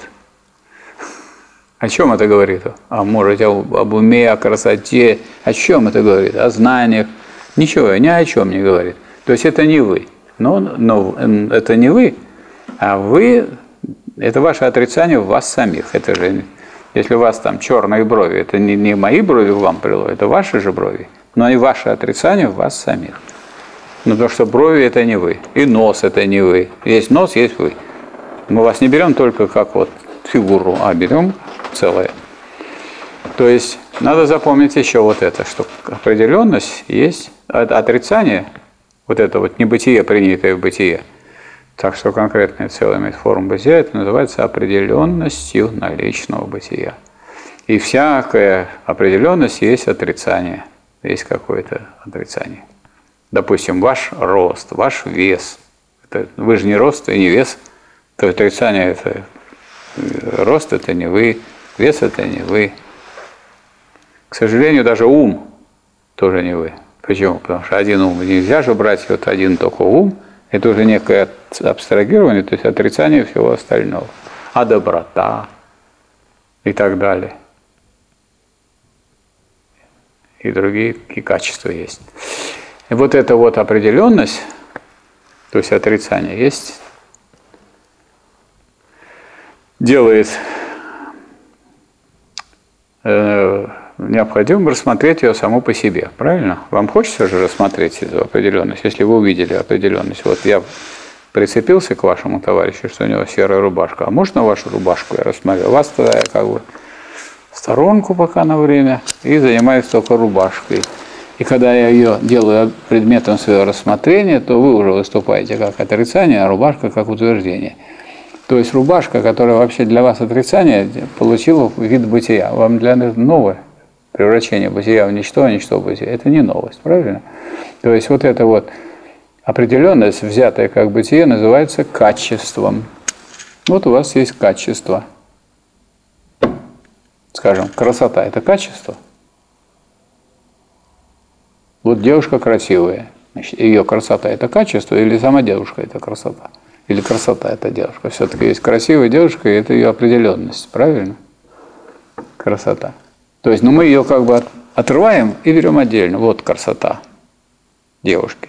О чем это говорит? А может, об, об уме, о красоте. О чем это говорит? О знаниях. Ничего, ни о чем не говорит. То есть это не вы. Но, но это не вы, а вы, это ваше отрицание в вас самих. Это же, если у вас там черные брови, это не, не мои брови к вам прило, это ваши же брови, но и ваше отрицание в вас самих. Ну, потому что брови – это не вы, и нос – это не вы. Есть нос, есть вы. Мы вас не берем только как вот фигуру, а берем целое. То есть надо запомнить еще вот это, что определенность есть, отрицание, вот это вот небытие, принятое в бытие. Так что конкретное целое имеет форму бытия, это называется определенностью наличного бытия. И всякая определенность есть отрицание, есть какое-то отрицание. Допустим, ваш рост, ваш вес. Это, вы же не рост и не вес. То отрицание это рост это не вы, вес это не вы. К сожалению, даже ум тоже не вы. Почему? Потому что один ум нельзя же брать вот один только ум. Это уже некое абстрагирование, то есть отрицание всего остального. А доброта и так далее. И другие и качества есть. И вот эта вот определенность, то есть отрицание, есть, делает э, необходимо рассмотреть ее саму по себе. Правильно? Вам хочется же рассмотреть эту определенность, если вы увидели определенность. Вот я прицепился к вашему товарищу, что у него серая рубашка. А можно вашу рубашку я рассмотрю? Вас тогда я как бы в сторонку пока на время и занимаюсь только рубашкой. И когда я ее делаю предметом своего рассмотрения, то вы уже выступаете как отрицание, а рубашка как утверждение. То есть рубашка, которая вообще для вас отрицание, получила вид бытия. Вам для этого новое. Превращение бытия в ничто, а ничто в бытие – это не новость, правильно? То есть вот эта вот определенность, взятая как бытие, называется качеством. Вот у вас есть качество. Скажем, красота – это качество. Вот девушка красивая. Значит, ее красота – это качество, или сама девушка – это красота? Или красота – это девушка? Все-таки есть красивая девушка, и это ее определенность, правильно? Красота. То есть, ну, мы ее как бы отрываем и берем отдельно. Вот красота девушки.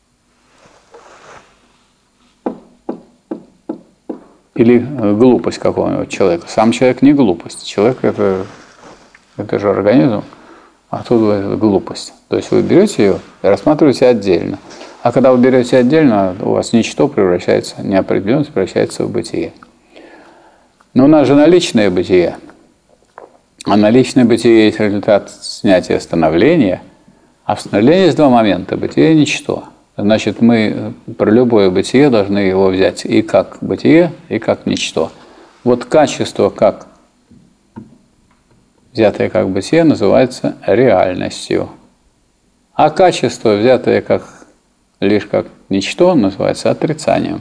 Или глупость какого-нибудь человека. Сам человек не глупость. Человек это, это же организм, а тут это глупость. То есть вы берете ее и рассматриваете отдельно. А когда вы берете отдельно, у вас ничто превращается, неопределенность превращается в бытие. Но у нас же наличное бытие. А наличное бытие есть результат снятия становления. А в становлении есть два момента. Бытие и ничто. Значит, мы про любое бытие должны его взять и как бытие, и как ничто. Вот качество, как взятое как бытие, называется реальностью. А качество, взятое как, лишь как ничто, называется отрицанием.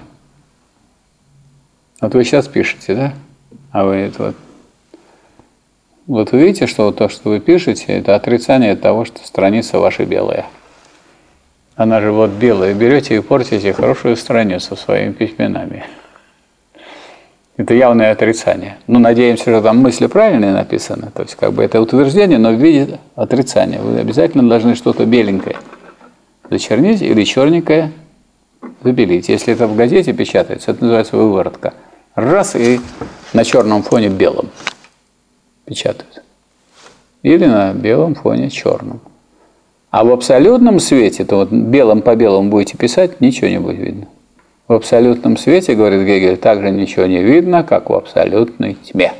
Вот вы сейчас пишете, да? А вы это вот... Вот вы видите, что то, что вы пишете, это отрицание того, что страница ваша белая. Она же вот белая. Берете и портите хорошую страницу своими письменами. Это явное отрицание. Ну, надеемся, что там мысли правильные написаны. То есть, как бы это утверждение, но в виде отрицания. Вы обязательно должны что-то беленькое зачернить или черненькое забелить. Если это в газете печатается, это называется выворотка. Раз и на черном фоне белом печатают. Или на белом фоне черном. А в абсолютном свете, то вот белым по белому будете писать, ничего не будет видно. В абсолютном свете, говорит Гегель, также ничего не видно, как в абсолютной тьме.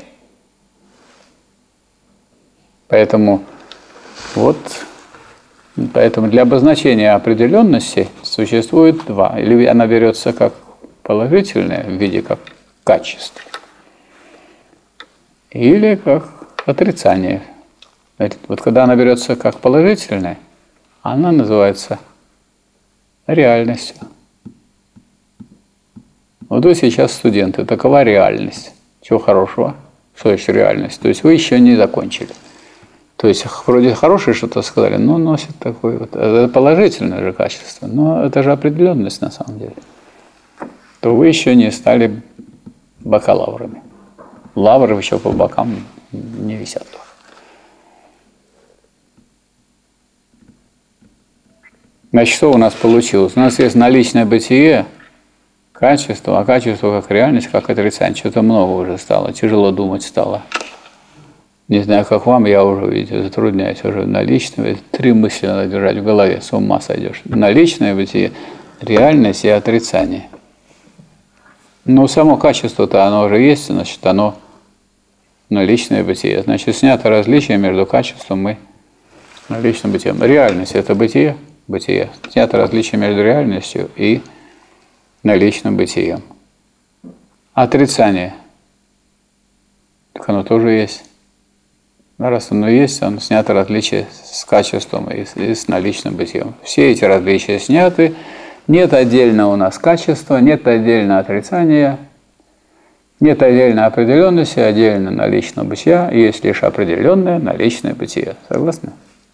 Поэтому вот, поэтому для обозначения определенности существует два. Или она берется как положительное в виде как качество, или как отрицание. Вот когда она берется как положительное, она называется реальностью. Вот вы сейчас студенты, такова реальность. Чего хорошего? Что еще реальность? То есть вы еще не закончили. То есть вроде хорошее что-то сказали, но носит такое вот. Это положительное же качество, но это же определенность на самом деле. То вы еще не стали бакалаврами. Лавры еще по бокам не висят. Значит, что у нас получилось? У нас есть наличное бытие, качество, а качество как реальность, как отрицание. Что-то много уже стало, тяжело думать стало. Не знаю, как вам, я уже, видите, затрудняюсь уже наличное. Три мысли надо держать в голове, с ума сойдешь. Наличное бытие, реальность и отрицание. Но само качество-то оно уже есть, значит, оно наличное бытие. Значит, снято различие между качеством и наличным бытием. Реальность – это бытие. Бытие. Снято различие между реальностью и наличным бытием. Отрицание. Так оно тоже есть. Но раз оно есть, оно снято различие с качеством и с, и с наличным бытием. Все эти различия сняты. Нет отдельно у нас качества, нет отдельно отрицания, нет отдельно определенности, отдельно наличного бытия. Есть лишь определенное наличное бытие. Согласны?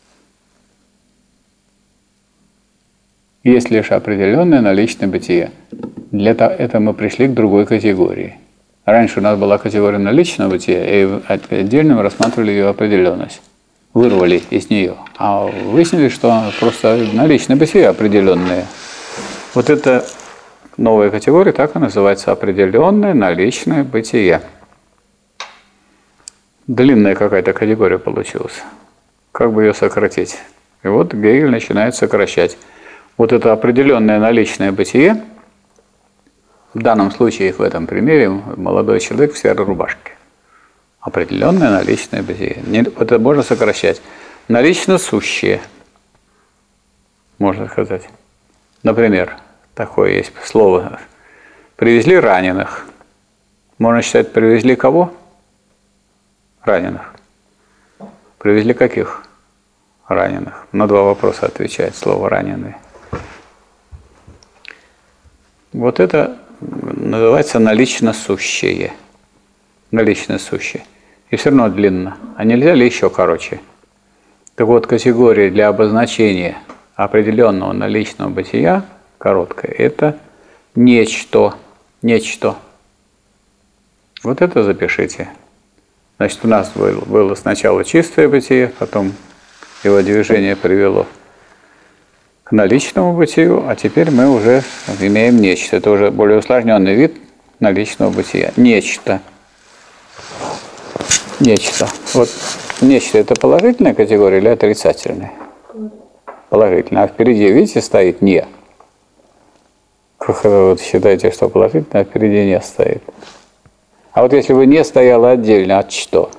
Есть лишь определенное наличное бытие. Для этого мы пришли к другой категории. Раньше у нас была категория наличного бытия, и отдельно мы рассматривали ее определенность. Вырвали из нее. А выяснили, что просто наличное бытие определенное. Вот эта новая категория, так и называется, определенное наличное бытие. Длинная какая-то категория получилась. Как бы ее сократить? И вот Гегель начинает сокращать. Вот это определенное наличное бытие, в данном случае, в этом примере, молодой человек в серой рубашке. Определенное наличное бытие. Это можно сокращать. Налично сущее, можно сказать. Например, такое есть слово. Привезли раненых. Можно считать, привезли кого? Раненых. Привезли каких раненых? На два вопроса отвечает слово «раненые». Вот это называется налично сущее. Налично сущее. И все равно длинно. А нельзя ли еще короче? Так вот, категория для обозначения определенного наличного бытия, короткая, это нечто. Нечто. Вот это запишите. Значит, у нас было, было сначала чистое бытие, потом его движение привело к наличному бытию, а теперь мы уже имеем нечто. Это уже более усложненный вид наличного бытия. Нечто. Нечто. Вот нечто – это положительная категория или отрицательная? Положительная. А впереди, видите, стоит «не». Как вы вот считаете, что положительное, а впереди «не» стоит? А вот если бы «не» стояло отдельно от «что»?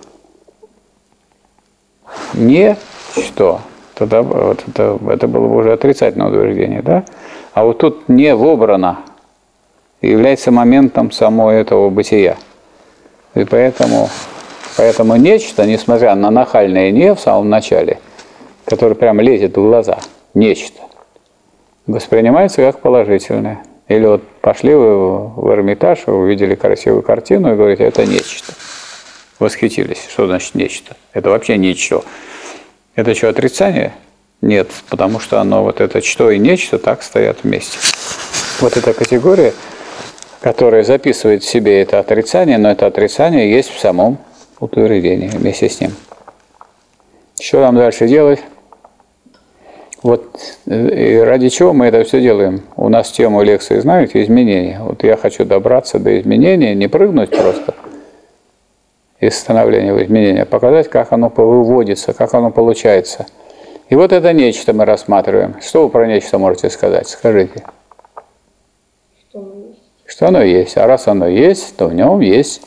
«Не» что? Тогда вот это, это было бы уже отрицательное утверждение, да? А вот тут «не» вобрано является моментом самого этого бытия. И поэтому, поэтому нечто, несмотря на нахальное «не» в самом начале, которое прямо лезет в глаза, нечто, воспринимается как положительное. Или вот пошли вы в Эрмитаж, вы увидели красивую картину и говорите, это нечто. Восхитились. Что значит нечто? Это вообще ничего. Это что, отрицание? Нет, потому что оно, вот это что и нечто так стоят вместе. Вот эта категория, которая записывает в себе это отрицание, но это отрицание есть в самом утверждении вместе с ним. Что нам дальше делать? Вот и ради чего мы это все делаем? У нас тему лекции, знаете, изменения. Вот я хочу добраться до изменения, не прыгнуть просто из становления в изменение, а показать, как оно выводится, как оно получается. И вот это нечто мы рассматриваем. Что вы про нечто можете сказать? Скажите. Что оно есть? Что оно есть. А раз оно есть, то в нем есть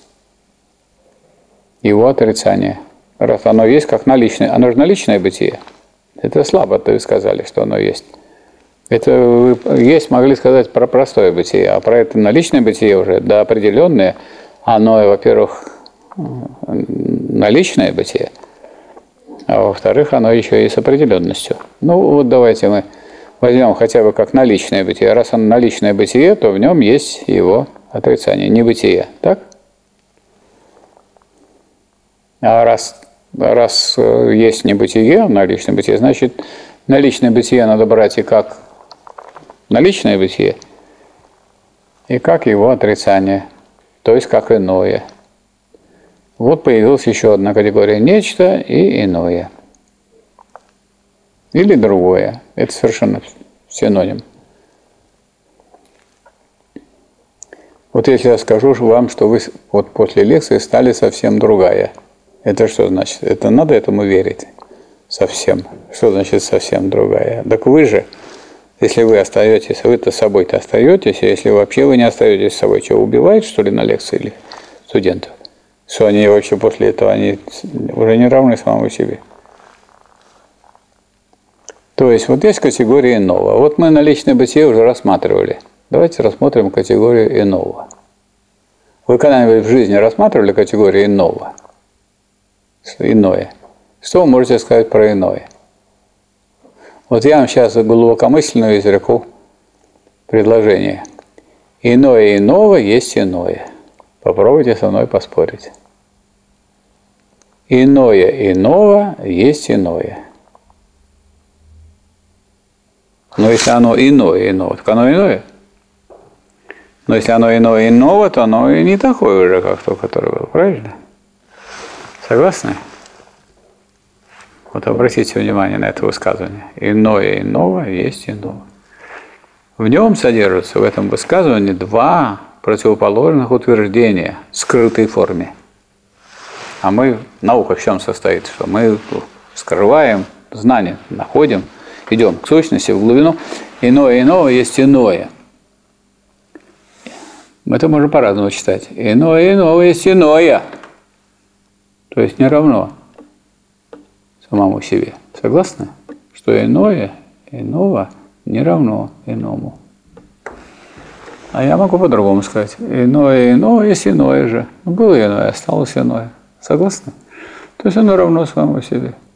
его отрицание. Раз оно есть как наличное. Оно же наличное бытие. Это слабо-то вы сказали, что оно есть. Это вы есть могли сказать про простое бытие, а про это наличное бытие уже, да, определенное, оно, во-первых, наличное бытие, а во-вторых, оно еще и с определенностью. Ну вот давайте мы возьмем хотя бы как наличное бытие. Раз оно наличное бытие, то в нем есть его отрицание, небытие, так? А раз... Раз есть небытие, наличное бытие, значит, наличное бытие надо брать и как наличное бытие, и как его отрицание, то есть как иное. Вот появилась еще одна категория – нечто и иное. Или другое. Это совершенно синоним. Вот если я скажу вам, что вы вот после лекции стали совсем другая. Это что значит? Это надо этому верить? Совсем. Что значит совсем другая? Так вы же, если вы остаетесь, вы-то с собой-то остаетесь, а если вообще вы не остаетесь с собой, что, убивают, что ли, на лекции или студентов? Что они вообще после этого, они уже не равны самому себе. То есть, вот есть категория иного. Вот мы наличное бытие уже рассматривали. Давайте рассмотрим категорию иного. Вы когда-нибудь в жизни рассматривали категорию иного? Иное. Что вы можете сказать про иное? Вот я вам сейчас глубокомысленно изреку предложение. Иное иного есть иное. Попробуйте со мной поспорить. Иное иного есть иное. Но если оно иное иного, так оно иное. Но если оно иное иного, то оно и не такое уже, как то, которое было. Правильно? Согласны? Вот обратите внимание на это высказывание. Иное иного есть иного. В нем содержатся, в этом высказывании, два противоположных утверждения в скрытой форме. А мы, наука в чем состоит? Что мы скрываем знания, находим, идем к сущности, в глубину. Иное иного есть иное. Это можно по-разному читать. Иное иного есть иное. То есть не равно самому себе. Согласны? Что иное иного не равно иному. А я могу по-другому сказать. Иное иного есть иное же. Было иное, осталось иное. Согласны? То есть оно равно самому себе.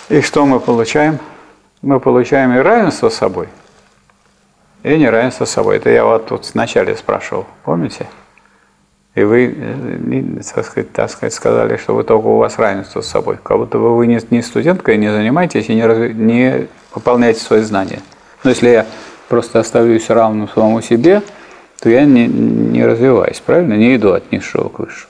И что мы получаем? Мы получаем и равенство с собой, и неравенство с собой. Это я вот тут вначале спрашивал, помните? И вы, так сказать, так сказать, сказали, что вы только у вас равенство с собой. Как будто бы вы не, не студентка и не занимаетесь, и не, разви, не выполняете свои знания. Но если я просто оставлюсь равным самому себе, то я не, не развиваюсь, правильно? Не иду от низшего к высшему.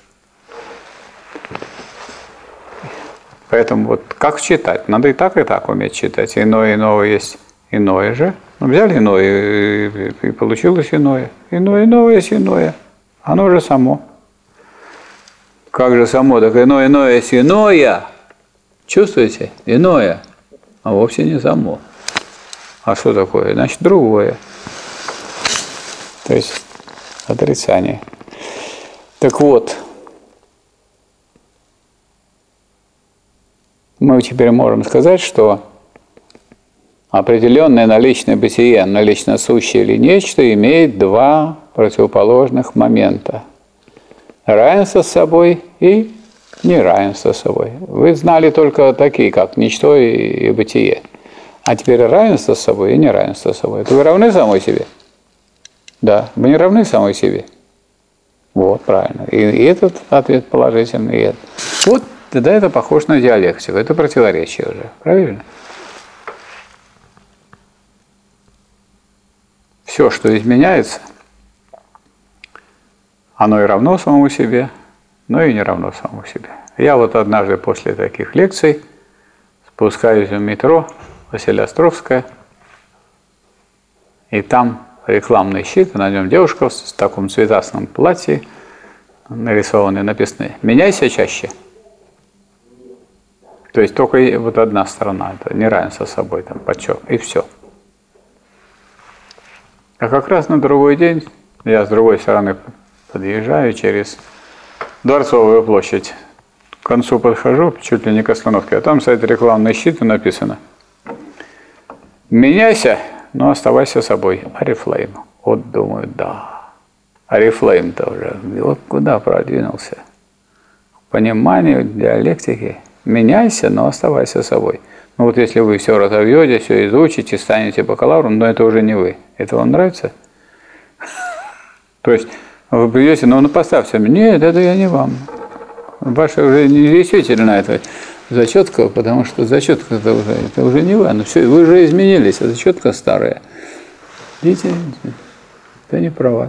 Поэтому вот как читать? Надо и так, и так уметь читать. Иное, иного есть иное же. Ну, взяли иное, и, и получилось иное. Иное, иного есть иное. Оно же само. Как же само? Так иное, иное есть иное. Чувствуете? Иное. А вовсе не само. А что такое? Значит, другое. То есть отрицание. Так вот, мы теперь можем сказать, что определенное наличное бытие, налично сущее или нечто, имеет два противоположных момента. Равенство с собой и неравенство с собой. Вы знали только такие, как ничто и, и бытие. А теперь равенство с собой и неравенство с собой. Это вы равны самой себе? Да. Вы не равны самой себе? Вот, правильно. И, и этот ответ положительный. И этот. Вот тогда это похоже на диалектику. Это противоречие уже. Правильно? Все, что изменяется, оно и равно самому себе, но и не равно самому себе. Я вот однажды после таких лекций спускаюсь в метро Василия-Островская, и там рекламный щит, на нем девушка в таком цветастом платье, нарисованные, написаны «Меняйся чаще». То есть только вот одна сторона, это неравенство с собой, там подчерк, и все. А как раз на другой день я с другой стороны подъезжаю через Дворцовую площадь. К концу подхожу, чуть ли не к остановке, а там стоит рекламный щит и написано «Меняйся, но оставайся собой». Oriflame. Вот думаю, да. Oriflame-то уже вот куда продвинулся. К пониманию диалектики. Меняйся, но оставайся собой. Ну вот если вы все разовьете, все изучите, станете бакалавром, но это уже не вы. Это вам нравится? То есть вы придете, ну, ну поставьте мне, нет, это я не вам. Ваша уже не действительно это зачетка, потому что зачетка это уже, это уже не вы. Ну все, вы уже изменились, а зачетка старая. Видите, это не права.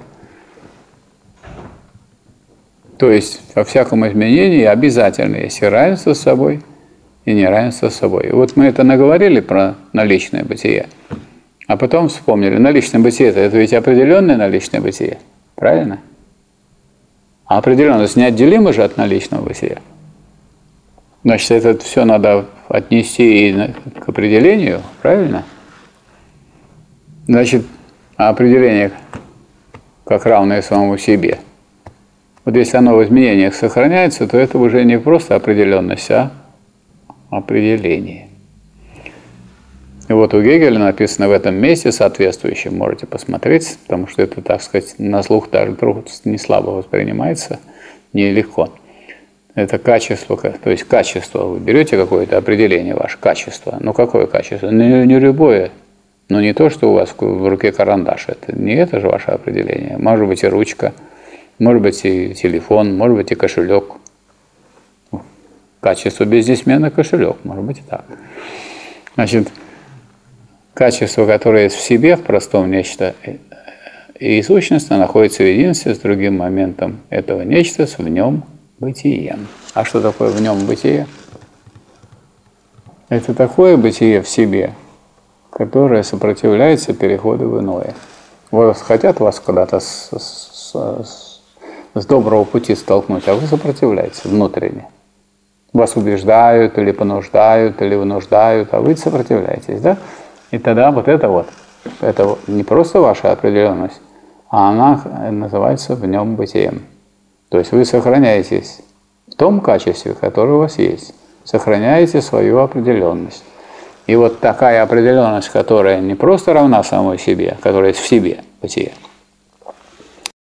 То есть во всяком изменении обязательно есть и равенство с собой, и неравенство с собой. И вот мы это наговорили про наличное бытие, а потом вспомнили, наличное бытие это, это ведь определенное наличное бытие, правильно? А определенность неотделима же от наличного бытия. Значит, это все надо отнести и к определению, правильно? Значит, определение как равное самому себе. Вот если оно в изменениях сохраняется, то это уже не просто определенность, а определение. И вот у Гегеля написано в этом месте соответствующем, можете посмотреть, потому что это, так сказать, на слух даже не слабо воспринимается, нелегко. Это качество, то есть качество, вы берете какое-то определение ваше, качество. Ну какое качество? Не, не любое, но не то, что у вас в руке карандаш, это не это же ваше определение. Может быть и ручка, может быть и телефон, может быть и кошелек. Качество бизнесмена – кошелек, может быть и так. Значит, качество, которое есть в себе, в простом нечто, и сущностно находится в единстве с другим моментом этого нечто, с в нем бытием. А что такое в нем бытие? Это такое бытие в себе, которое сопротивляется переходу в иное. Вот хотят вас когда-то с, с, с, с доброго пути столкнуть, а вы сопротивляетесь внутренне. Вас убеждают, или понуждают, или вынуждают, а вы сопротивляетесь, да? И тогда вот это вот, это не просто ваша определенность, а она называется в нем бытием. То есть вы сохраняетесь в том качестве, которое у вас есть, сохраняете свою определенность. И вот такая определенность, которая не просто равна самой себе, которая есть в себе бытие,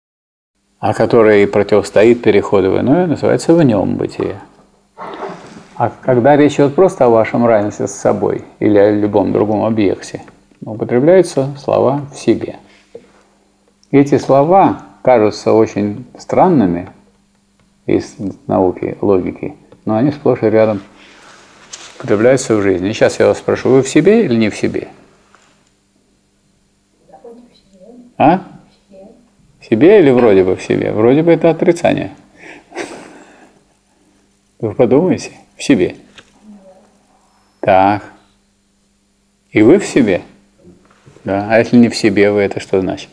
а которая и противостоит переходу в иное, называется в нем бытие. А когда речь идет просто о вашем равенстве с собой или о любом другом объекте, употребляются слова «в себе». Эти слова кажутся очень странными из науки, логики, но они сплошь и рядом употребляются в жизни. И сейчас я вас спрошу, вы в себе или не в себе? А? В себе или вроде бы в себе? Вроде бы это отрицание. Вы подумайте, в себе. Так. И вы в себе? Да. А если не в себе вы, это что значит?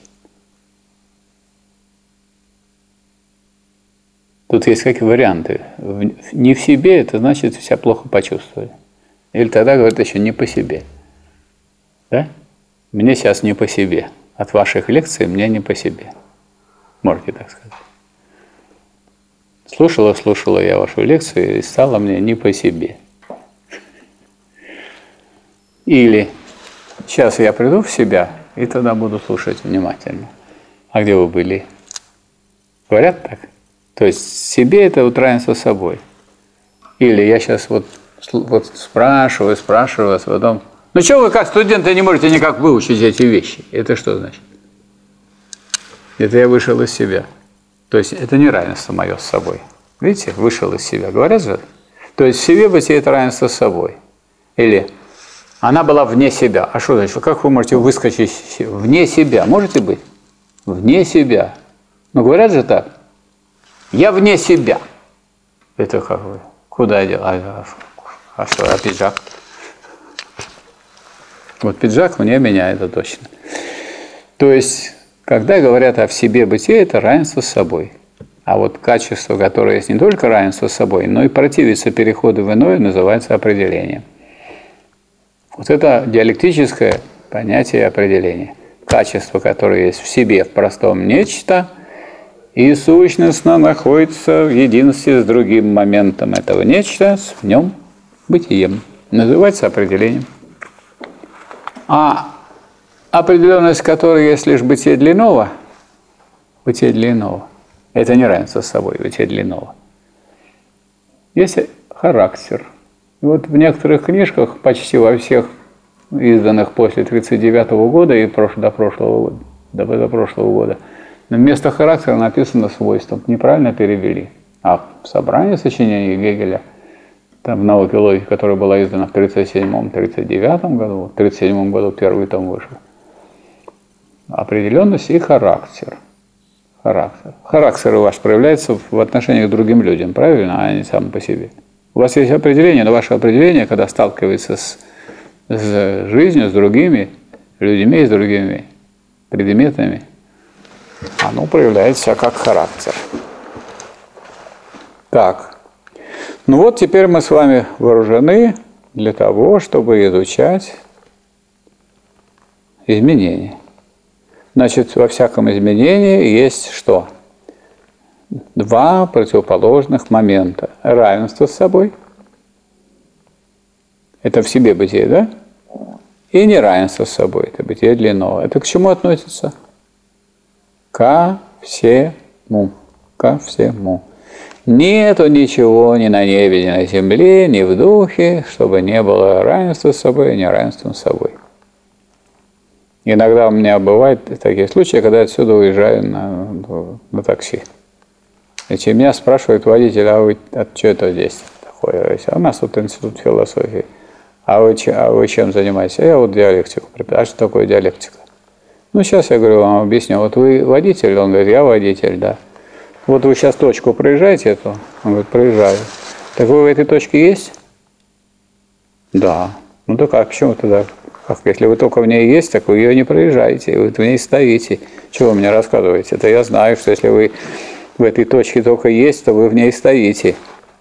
Тут есть какие варианты. Не в себе, это значит, себя плохо почувствовали. Или тогда говорят еще не по себе. Да? Мне сейчас не по себе. От ваших лекций мне не по себе. Можете так сказать. Слушала, слушала я вашу лекцию, и стало мне не по себе. Или сейчас я приду в себя, и тогда буду слушать внимательно. А где вы были? Говорят так? То есть себе это вот равенство с собой. Или я сейчас вот, вот спрашиваю, спрашиваю вас, потом... Ну что вы как студенты не можете никак выучить эти вещи? Это что значит? Это я вышел из себя. То есть это не равенство мое с собой. Видите, вышел из себя. Говорят же? То есть в себе бытие это равенство с собой. Или она была вне себя. А что значит? Как вы можете выскочить вне себя? Можете быть? Вне себя. Ну говорят же так. Я вне себя. Это как вы? Куда я делал? А, а что, а пиджак? Вот пиджак вне меня, это точно. То есть, когда говорят о в себе бытие, это равенство с собой. А вот качество, которое есть не только равенство с собой, но и противится переходу в иное, называется определением. Вот это диалектическое понятие определения. Качество, которое есть в себе, в простом нечто, и сущностно находится в единстве с другим моментом этого нечто, с в нем бытием. Называется определением. А определенность, которая есть лишь бытие для иного, бытие для иного, это не равенство с собой, бытие для иного. Есть характер. И вот в некоторых книжках, почти во всех изданных после тридцать девятого года и до прошлого года, до, до прошлого года, вместо характера написано свойство. Неправильно перевели. А в собрании сочинений Гегеля, там в науке логики, которая была издана в тридцать седьмом — тридцать девятом году, в тридцать седьмом году первый том вышел. Определенность и характер. Характер. Характер у вас проявляется в отношении к другим людям, правильно, а не сам по себе. У вас есть определение, но ваше определение, когда сталкивается с, с жизнью, с другими людьми, с другими предметами, оно проявляет себя как характер. Так. Ну вот теперь мы с вами вооружены для того, чтобы изучать изменения. Значит, во всяком изменении есть что? Два противоположных момента. Равенство с собой. Это в себе бытие, да? И неравенство с собой. Это бытие для иного. Это к чему относится? Ко всему. Ко всему. Нету ничего ни на небе, ни на земле, ни в духе, чтобы не было равенства с собой и неравенства с собой. Иногда у меня бывают такие случаи, когда я отсюда уезжаю на, на такси. И меня спрашивает водитель, а вы а что это здесь такое? А у нас тут институт философии. А вы, а вы чем занимаетесь? А я вот диалектику преподаю. А что такое диалектика? Ну, сейчас я говорю, вам объясню. Вот вы водитель? Он говорит, я водитель, да. Вот вы сейчас точку проезжаете эту? Он говорит, проезжаю. Так вы в этой точке есть? Да. Ну так а почему тогда? Как? Если вы только в ней есть, так вы ее не проезжаете, вы в ней стоите. Чего вы мне рассказываете? Это я знаю, что если вы в этой точке только есть, то вы в ней стоите.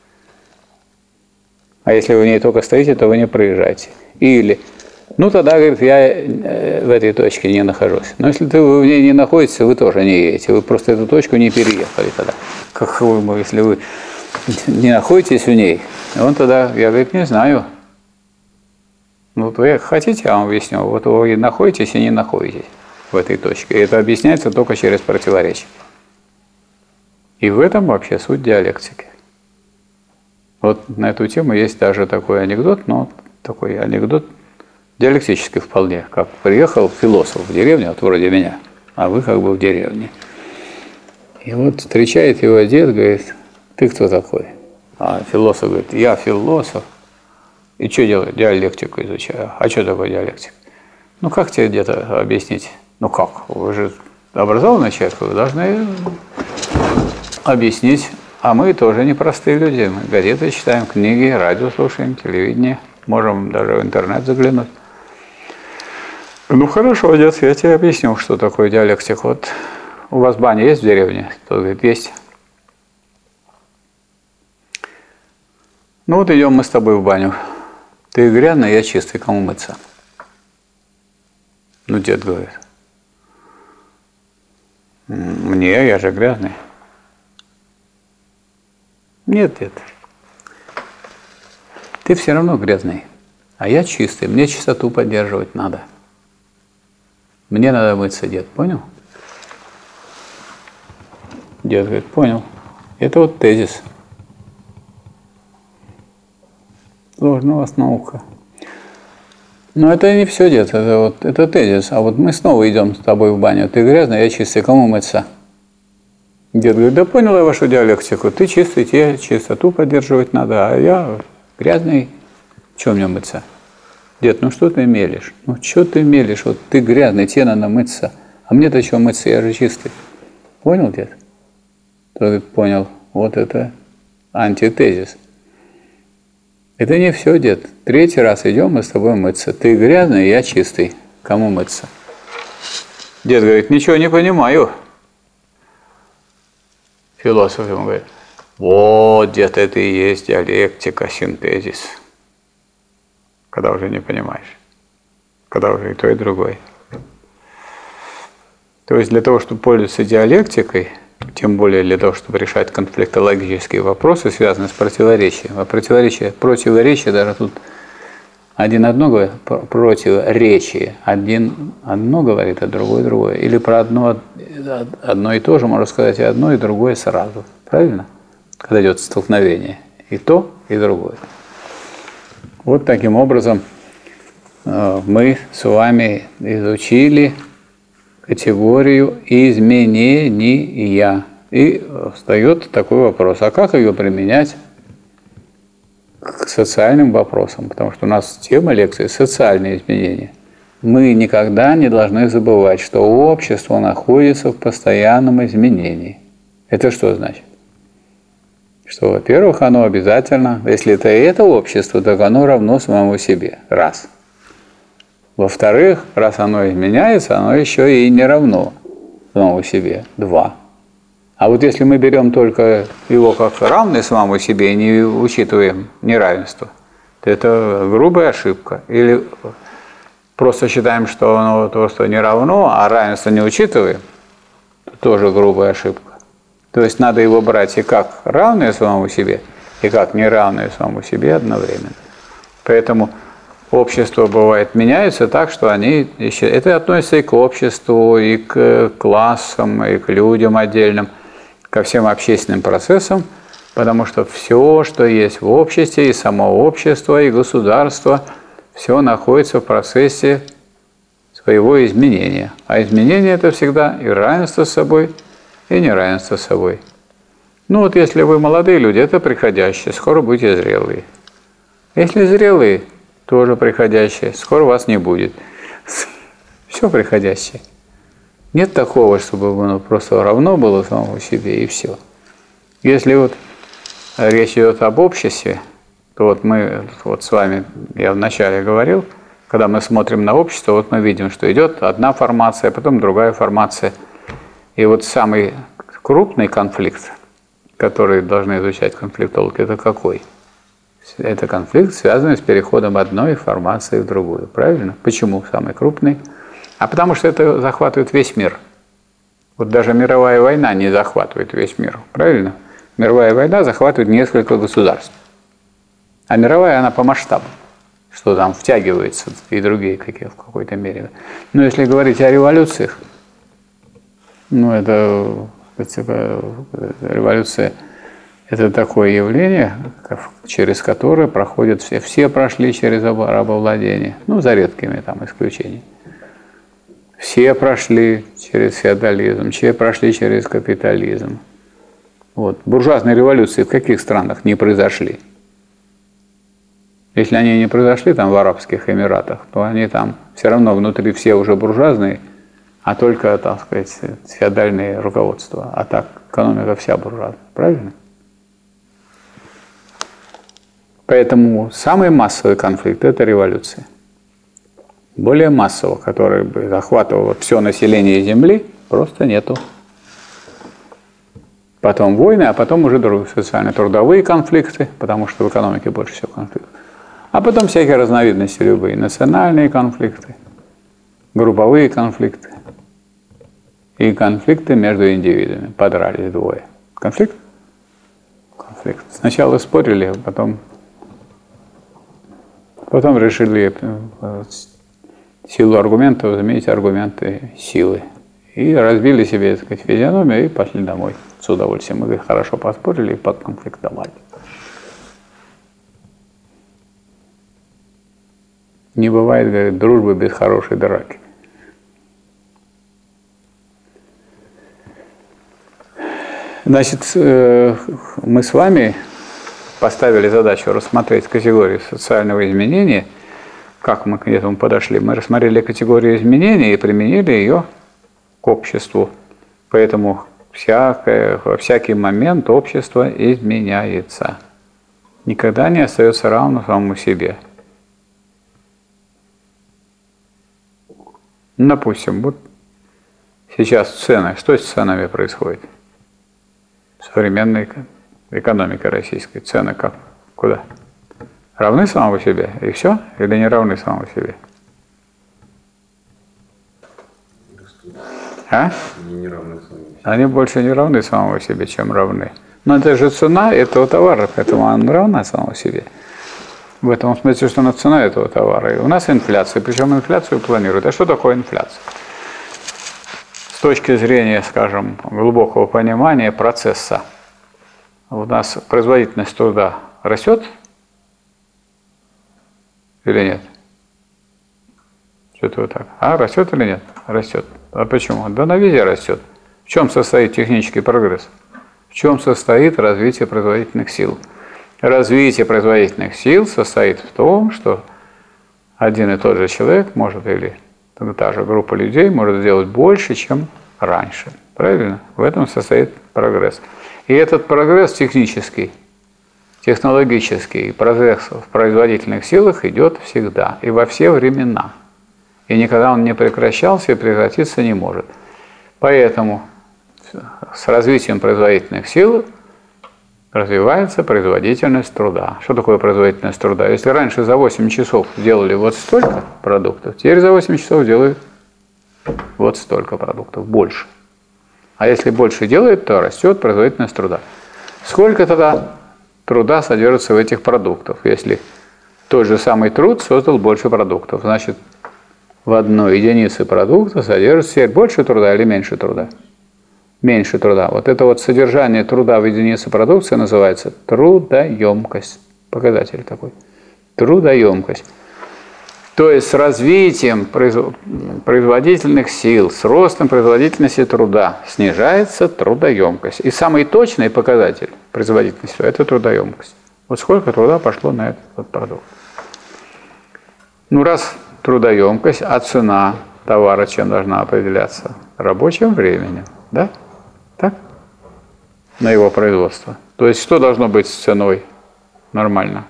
А если вы в ней только стоите, то вы не проезжаете. Или, ну тогда, говорит, я в этой точке не нахожусь. Но если вы в ней не находитесь, вы тоже не едете. Вы просто эту точку не переехали тогда. Как вы, если вы не находитесь в ней, он тогда, я, говорит, не знаю. Ну, вот вы хотите, я вам объясню. Вот вы находитесь и не находитесь в этой точке. И это объясняется только через противоречие. И в этом вообще суть диалектики. Вот на эту тему есть даже такой анекдот, но такой анекдот диалектический вполне, как приехал философ в деревню, вот вроде меня, а вы как бы в деревне. И вот встречает его дед, говорит: ты кто такой? А философ говорит: я философ. И что делаю? Диалектику изучаю. А что такое диалектика? Ну как тебе где-то объяснить? Ну как? Вы же образованный человек, вы должны объяснить. А мы тоже непростые люди. Мы газеты читаем, книги, радио слушаем, телевидение. Можем даже в интернет заглянуть. Ну хорошо, дед, я тебе объясню, что такое диалектика. Вот у вас баня есть в деревне? Тот говорит: есть. Ну вот идем мы с тобой в баню. Ты грязный, я чистый, кому мыться? Ну, дед говорит: мне, я же грязный. Нет, дед, ты все равно грязный, а я чистый, мне чистоту поддерживать надо. Мне надо мыться, дед, понял? Дед говорит: понял. Это вот тезис. Сложно у вас наука. Но это не все, дед, это вот это тезис. А вот мы снова идем с тобой в баню. Ты грязный, я чистый, кому мыться? Дед говорит: да понял я вашу диалектику. Ты чистый, тебе чистоту поддерживать надо, а я грязный, чем мне мыться? Дед, ну что ты мелешь? Ну что ты мелешь? Вот ты грязный, тебе надо мыться. А мне-то что мыться, я же чистый. Понял, дед? Тот говорит: понял. Вот это антитезис. Это не все, дед. Третий раз идем мы с тобой мыться. Ты грязный, я чистый. Кому мыться? Дед говорит: ничего не понимаю. Философ ему говорит: вот, дед, это и есть диалектика, синтезис. Когда уже не понимаешь. Когда уже и то, и другое. То есть для того, чтобы пользоваться диалектикой, тем более для того, чтобы решать конфликтологические вопросы, связанные с противоречием. А противоречие, противоречие даже тут один одно говорит, противоречие. Один одно говорит, а другой другое. Или про одно, одно и то же, можно сказать, и одно, и другое сразу. Правильно? Когда идет столкновение. И то, и другое. Вот таким образом мы с вами изучили категорию изменения. И встает такой вопрос: а как ее применять к социальным вопросам? Потому что у нас тема лекции — социальные изменения. Мы никогда не должны забывать, что общество находится в постоянном изменении. Это что значит? Что, во-первых, оно обязательно, если это это общество, то оно равно самому себе. Раз. Во-вторых, раз оно изменяется, оно еще и не равно самому себе. Два. А вот если мы берем только его как равный самому себе и не учитываем неравенство, то это грубая ошибка. Или просто считаем, что оно то, что не равно, а равенство не учитываем, то тоже грубая ошибка. То есть надо его брать и как равное самому себе, и как неравное самому себе одновременно. Поэтому общество бывает меняется так, что они еще... Это относится и к обществу, и к классам, и к людям отдельным, ко всем общественным процессам, потому что все, что есть в обществе, и само общество, и государство, все находится в процессе своего изменения. А изменение – это всегда и равенство с собой, и неравенство с собой. Ну вот если вы молодые люди, это приходящее, скоро будете зрелые. Если зрелые, тоже приходящее, скоро вас не будет. Все приходящее. Нет такого, чтобы оно просто равно было самому себе, и все. Если вот речь идет об обществе, то вот мы вот с вами, я вначале говорил, когда мы смотрим на общество, вот мы видим, что идет одна формация, потом другая формация. И вот самый крупный конфликт, который должны изучать конфликтологи, это какой? Это конфликт, связанный с переходом одной формации в другую. Правильно? Почему самый крупный? А потому что это захватывает весь мир. Вот даже мировая война не захватывает весь мир. Правильно? Мировая война захватывает несколько государств. А мировая, она по масштабу. Что там втягивается и другие какие в какой-то мере. Но если говорить о революциях, ну это, это революция, Это такое явление, через которое проходят все. Все прошли через рабовладение, ну, за редкими там исключениями. Все прошли через феодализм, все прошли через капитализм. Вот. Буржуазные революции в каких странах не произошли? Если они не произошли там в Арабских Эмиратах, то они там все равно внутри все уже буржуазные, а только, так сказать, феодальное руководство. А так экономика вся буржуазная. Правильно? Поэтому самый массовый конфликт – это революция. Более массового, который бы захватывал все население Земли, просто нету. Потом войны, а потом уже другие социально-трудовые конфликты, потому что в экономике больше всего конфликтов. А потом всякие разновидности любые, национальные конфликты, групповые конфликты и конфликты между индивидами. Подрались двое. Конфликт? Конфликт. Сначала спорили, а потом, потом решили силу аргументов заменить аргументы силы. И разбили себе, так сказать, физиономию и пошли домой с удовольствием. Мы, говорит, хорошо поспорили и подконфликтовали. Не бывает, говорит, дружбы без хорошей драки. Значит, мы с вами поставили задачу рассмотреть категорию социального изменения. Как мы к этому подошли? Мы рассмотрели категорию изменения и применили ее к обществу. Поэтому всякое, во всякий момент общество изменяется. Никогда не остается равно самому себе. Допустим, вот сейчас цены. Что с ценами происходит? Современной экономика российской. Цены как? Куда? Равны самому себе? И все? Или не равны самому себе? А? Они не равны самому себе. Они больше не равны самому себе, чем равны. Но это же цена этого товара, поэтому она равна самому себе. В этом смысле, что она цена этого товара. И у нас инфляция, причем инфляцию планируют. А что такое инфляция? С точки зрения, скажем, глубокого понимания процесса, у нас производительность труда растет или нет? Что-то вот так. А, растет или нет? Растет. А почему? Да на везде растет. В чем состоит технический прогресс? В чем состоит развитие производительных сил? Развитие производительных сил состоит в том, что один и тот же человек может, или та же группа людей может сделать больше, чем раньше. Правильно? В этом состоит прогресс. И этот прогресс технический, технологический, прогресс в производительных силах идет всегда и во все времена. И никогда он не прекращался и прекратиться не может. Поэтому с развитием производительных сил развивается производительность труда. Что такое производительность труда? Если раньше за восемь часов делали вот столько продуктов, теперь за восемь часов делают вот столько продуктов, больше. А если больше делают, то растет производительность труда. Сколько тогда труда содержится в этих продуктах? Если тот же самый труд создал больше продуктов, значит, в одной единице продукта содержится теперь больше труда или меньше труда? Меньше труда. Вот это вот содержание труда в единице продукции называется трудоемкость. Показатель такой. Трудоемкость. То есть с развитием производительных сил, с ростом производительности труда снижается трудоемкость. И самый точный показатель производительности – это трудоемкость. Вот сколько труда пошло на этот вот продукт. Ну, раз трудоемкость, а цена товара чем должна определяться? Рабочим временем. Да? Так? На его производство. То есть что должно быть с ценой нормально?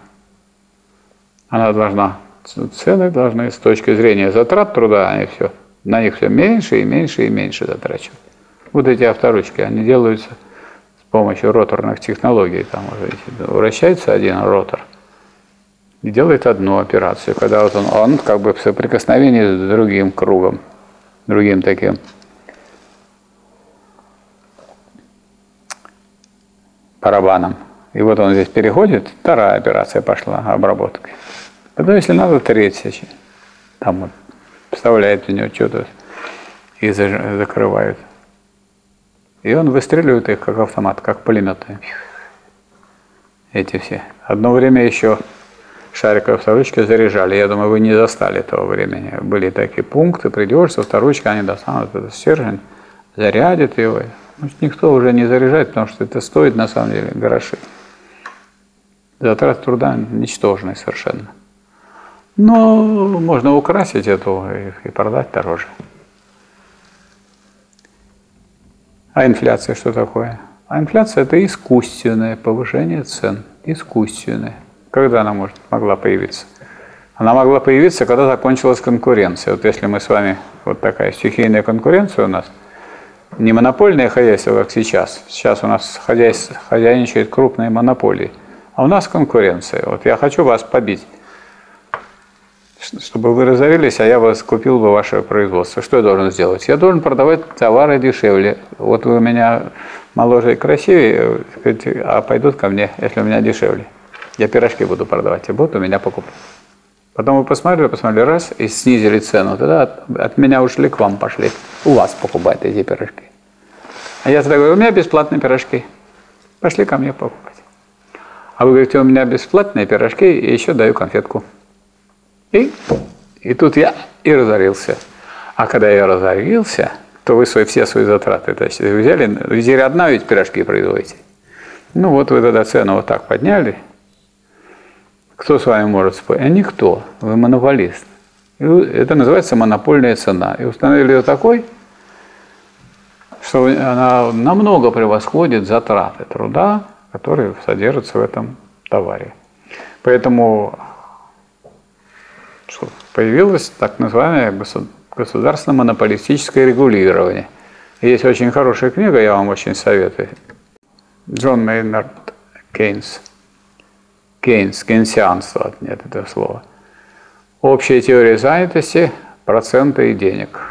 Она должна, цены должны с точки зрения затрат труда, они все, на них все меньше и меньше и меньше затрачивают. Вот эти авторучки, они делаются с помощью роторных технологий. Там уже вращается один ротор и делает одну операцию, когда вот он, он как бы в соприкосновении с другим кругом, другим таким барабаном. И вот он здесь переходит, вторая операция пошла, обработка. Потом, если надо, третья. Там вот вставляет в него что-то и закрывают. И он выстреливает их, как автомат, как пулеметы. эти все. Одно время еще шариковые авторучки заряжали. Я думаю, вы не застали того времени. Были такие пункты, придешь со авторучкой, они достанут этот стержень, зарядят его. Ну, никто уже не заряжает, потому что это стоит на самом деле гроши. Затраты труда ничтожные совершенно. Но можно украсить эту и, и продать дороже. А инфляция что такое? А инфляция – это искусственное повышение цен. Искусственное. Когда она может, могла появиться? Она могла появиться, когда закончилась конкуренция. Вот если мы с вами, вот такая стихийная конкуренция у нас, не монопольное хозяйство, как сейчас. Сейчас у нас хозяйство, хозяйничают крупные монополии. А у нас конкуренция. Вот я хочу вас побить, чтобы вы разорились, а я вас купил бы ваше производство. Что я должен сделать? Я должен продавать товары дешевле. Вот вы у меня моложе и красивее, а пойдут ко мне, если у меня дешевле. Я пирожки буду продавать, и будут у меня покупать. Потом вы посмотрели, посмотрели, раз, и снизили цену. Тогда от, от меня ушли, к вам пошли. У вас покупать эти пирожки. А я тогда говорю, у меня бесплатные пирожки. Пошли ко мне покупать. А вы говорите, у меня бесплатные пирожки, и еще даю конфетку. И, и тут я и разорился. А когда я разорился, то вы свои, все свои затраты, то есть вы взяли, вы теперь одна ведь пирожки производите. Ну вот вы тогда цену вот так подняли. Кто с вами может спорить? А никто. Вы монополист. И это называется монопольная цена. И установили ее такой, что она намного превосходит затраты труда, которые содержатся в этом товаре. Поэтому появилось так называемое государственно-монополистическое регулирование. Есть очень хорошая книга, я вам очень советую. Джон Мейнард Кейнс. Кейнс, кейнсианство, нет этого слова. Общая теория занятости, процента и денег.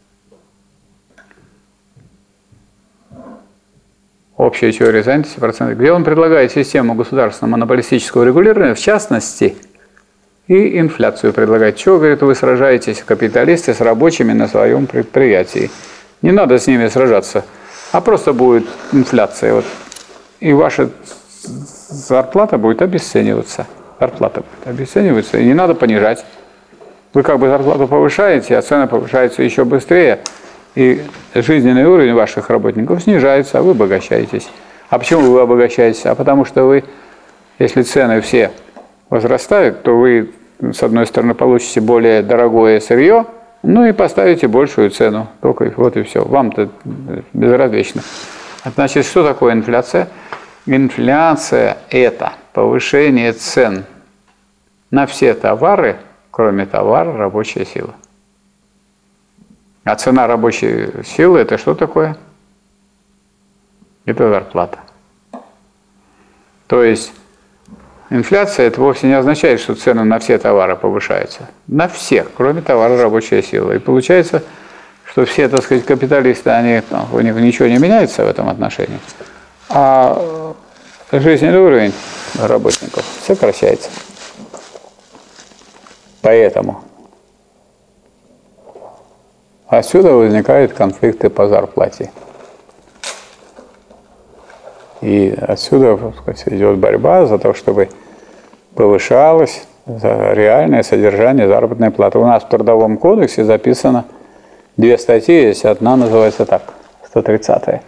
Общая теория занятости, процента, где он предлагает систему государственно-монополистического регулирования, в частности, и инфляцию предлагает. Чего, говорит, вы сражаетесь, капиталисты, с рабочими на своем предприятии? Не надо с ними сражаться, а просто будет инфляция. Вот, и ваша зарплата будет обесцениваться. Зарплата будет обесцениваться, и не надо понижать. Вы как бы зарплату повышаете, а цены повышаются еще быстрее, и жизненный уровень ваших работников снижается, а вы обогащаетесь. А почему вы обогащаетесь? А потому что вы, если цены все возрастают, то вы, с одной стороны, получите более дорогое сырье, ну и поставите большую цену. Только вот и все. Вам-то безразлично. Значит, что такое инфляция? Инфляция – это повышение цен на все товары, кроме товара рабочая сила. А цена рабочей силы – это что такое? Это зарплата. То есть инфляция – это вовсе не означает, что цены на все товары повышаются. На всех, кроме товара рабочая сила. И получается, что все, так сказать, капиталисты, они, там, у них ничего не меняется в этом отношении. А жизненный уровень работников сокращается. Поэтому отсюда возникают конфликты по зарплате. И отсюда, так сказать, идет борьба за то, чтобы повышалось реальное содержание заработной платы. У нас в Трудовом кодексе записано две статьи, есть одна называется так, сто тридцатая.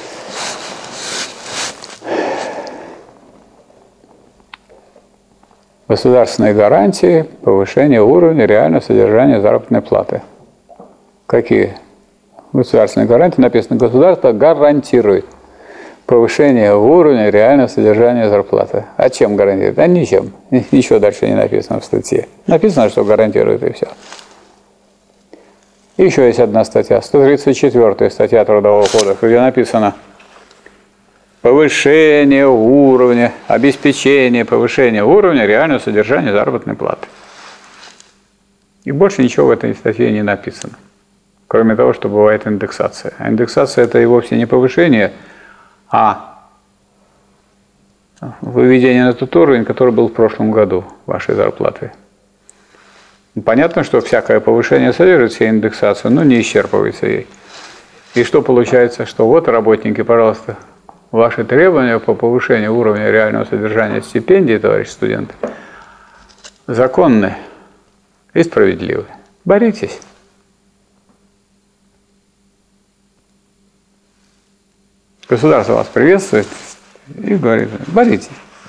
Государственные гарантии повышения уровня реального содержания заработной платы. Какие? Государственные гарантии, написано, государство гарантирует повышение уровня реального содержания зарплаты. А чем гарантирует? А ничем. Ничего дальше не написано в статье. Написано, что гарантирует, и все. И еще есть одна статья, сто тридцать четвёртая статья Трудового кодекса, где написано повышение уровня, обеспечение повышения уровня реального содержания заработной платы. И больше ничего в этой статье не написано. Кроме того, что бывает индексация. А индексация – это и вовсе не повышение, а выведение на тот уровень, который был в прошлом году вашей зарплаты. Понятно, что всякое повышение содержит себе индексацию, но не исчерпывается ей. И что получается? Что вот работники, пожалуйста, ваши требования по повышению уровня реального содержания стипендий, товарищи студенты, законны и справедливы. Боритесь. Государство вас приветствует и говорит, боритесь.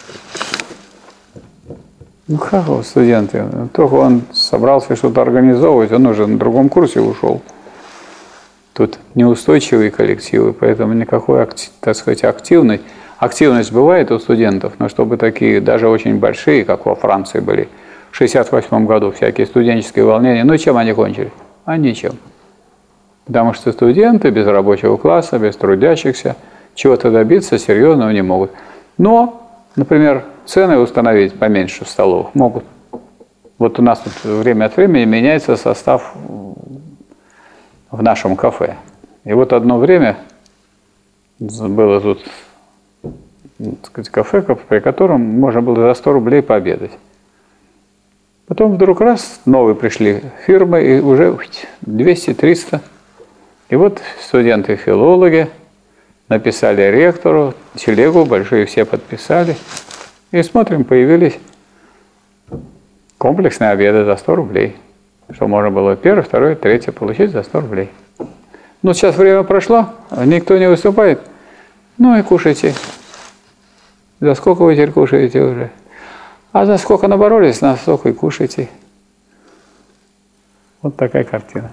Ну как вот студенты, только он собрался что-то организовывать, он уже на другом курсе ушел. Тут неустойчивые коллективы, поэтому никакой, так сказать, активной. Активность бывает у студентов, но чтобы такие, даже очень большие, как во Франции были, в шестьдесят восьмом году всякие студенческие волнения, ну чем они кончили? А ничем. Потому что студенты без рабочего класса, без трудящихся, чего-то добиться серьезного не могут. Но, например, цены установить поменьше в столовых могут. Вот у нас тут время от времени меняется состав в нашем кафе. И вот одно время было тут, так сказать, кафе, при котором можно было за сто рублей пообедать. Потом вдруг раз, новые пришли фирмы, и уже двести-триста. И вот студенты-филологи написали ректору, телегу большие все подписали. И смотрим, появились комплексные обеды за сто рублей. Что можно было первое, второе, третье получить за сто рублей. Ну, сейчас время прошло, никто не выступает. Ну и кушайте. За сколько вы теперь кушаете уже? А за сколько наборолись, на столько и кушайте. Вот такая картина.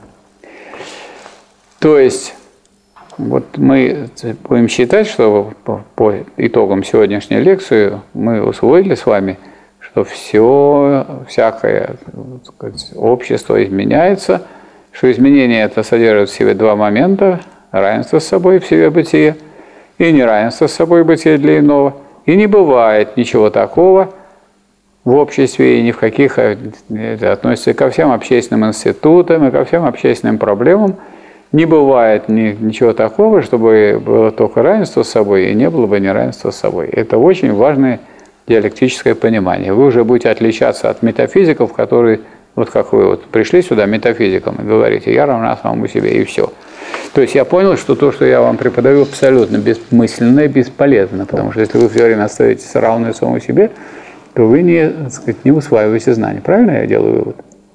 То есть, вот мы будем считать, что по, по итогам сегодняшней лекции мы усвоили с вами, что все, всякое, так сказать, общество изменяется, что изменение это содержит в себе два момента: равенство с собой в себе бытие и неравенство с собой бытие для иного. И не бывает ничего такого в обществе и ни в каких, это относится ко всем общественным институтам и ко всем общественным проблемам. Не бывает ни, ничего такого, чтобы было только равенство с собой и не было бы неравенства с собой. Это очень важное диалектическое понимание. Вы уже будете отличаться от метафизиков, которые, вот как вы вот пришли сюда метафизиком и говорите, я равна самому себе, и все. То есть я понял, что то, что я вам преподаю, абсолютно бессмысленно и бесполезно, потому что если вы все время остаетесь равны самому себе, то вы не, так сказать, не усваиваете знания. Правильно я делаю вывод?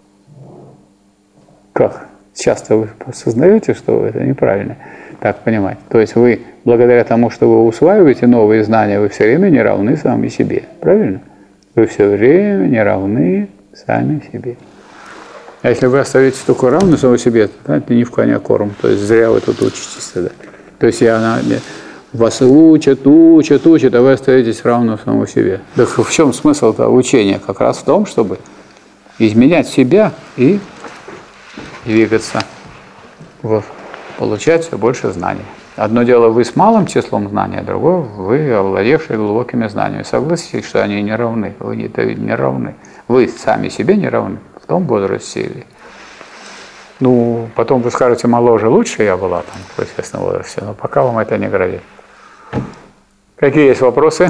Как? Часто вы осознаете, что это неправильно так понимать. То есть вы, благодаря тому, что вы усваиваете новые знания, вы все время не равны сами себе. Правильно? Вы все время не равны сами себе. А если вы остаетесь только равны самому себе, то это не в коня корм. То есть зря вы тут учитесь тогда. То есть я, вас учат, учат, учат, а вы остаетесь равны самому себе. Так в чем смысл этого учения? Как раз в том, чтобы изменять себя и двигаться, вот, получать все больше знаний. Одно дело вы с малым числом знаний, а другое вы овладевшие глубокими знаниями. Согласитесь, что они не равны, вы не, не равны. Вы сами себе не равны в том возрасте или... Ну, потом вы скажете, моложе лучше я была там в известном возрасте, но пока вам это не грозит. Какие есть вопросы?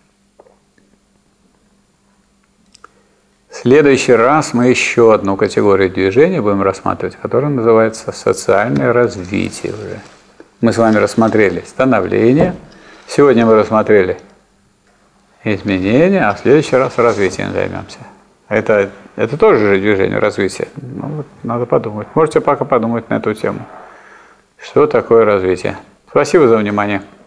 В следующий раз мы еще одну категорию движения будем рассматривать, которая называется социальное развитие уже. Мы с вами рассмотрели становление, сегодня мы рассмотрели изменения, а в следующий раз развитием займемся. Это, это тоже же движение развития. Ну, вот, надо подумать. Можете пока подумать на эту тему. Что такое развитие? Спасибо за внимание.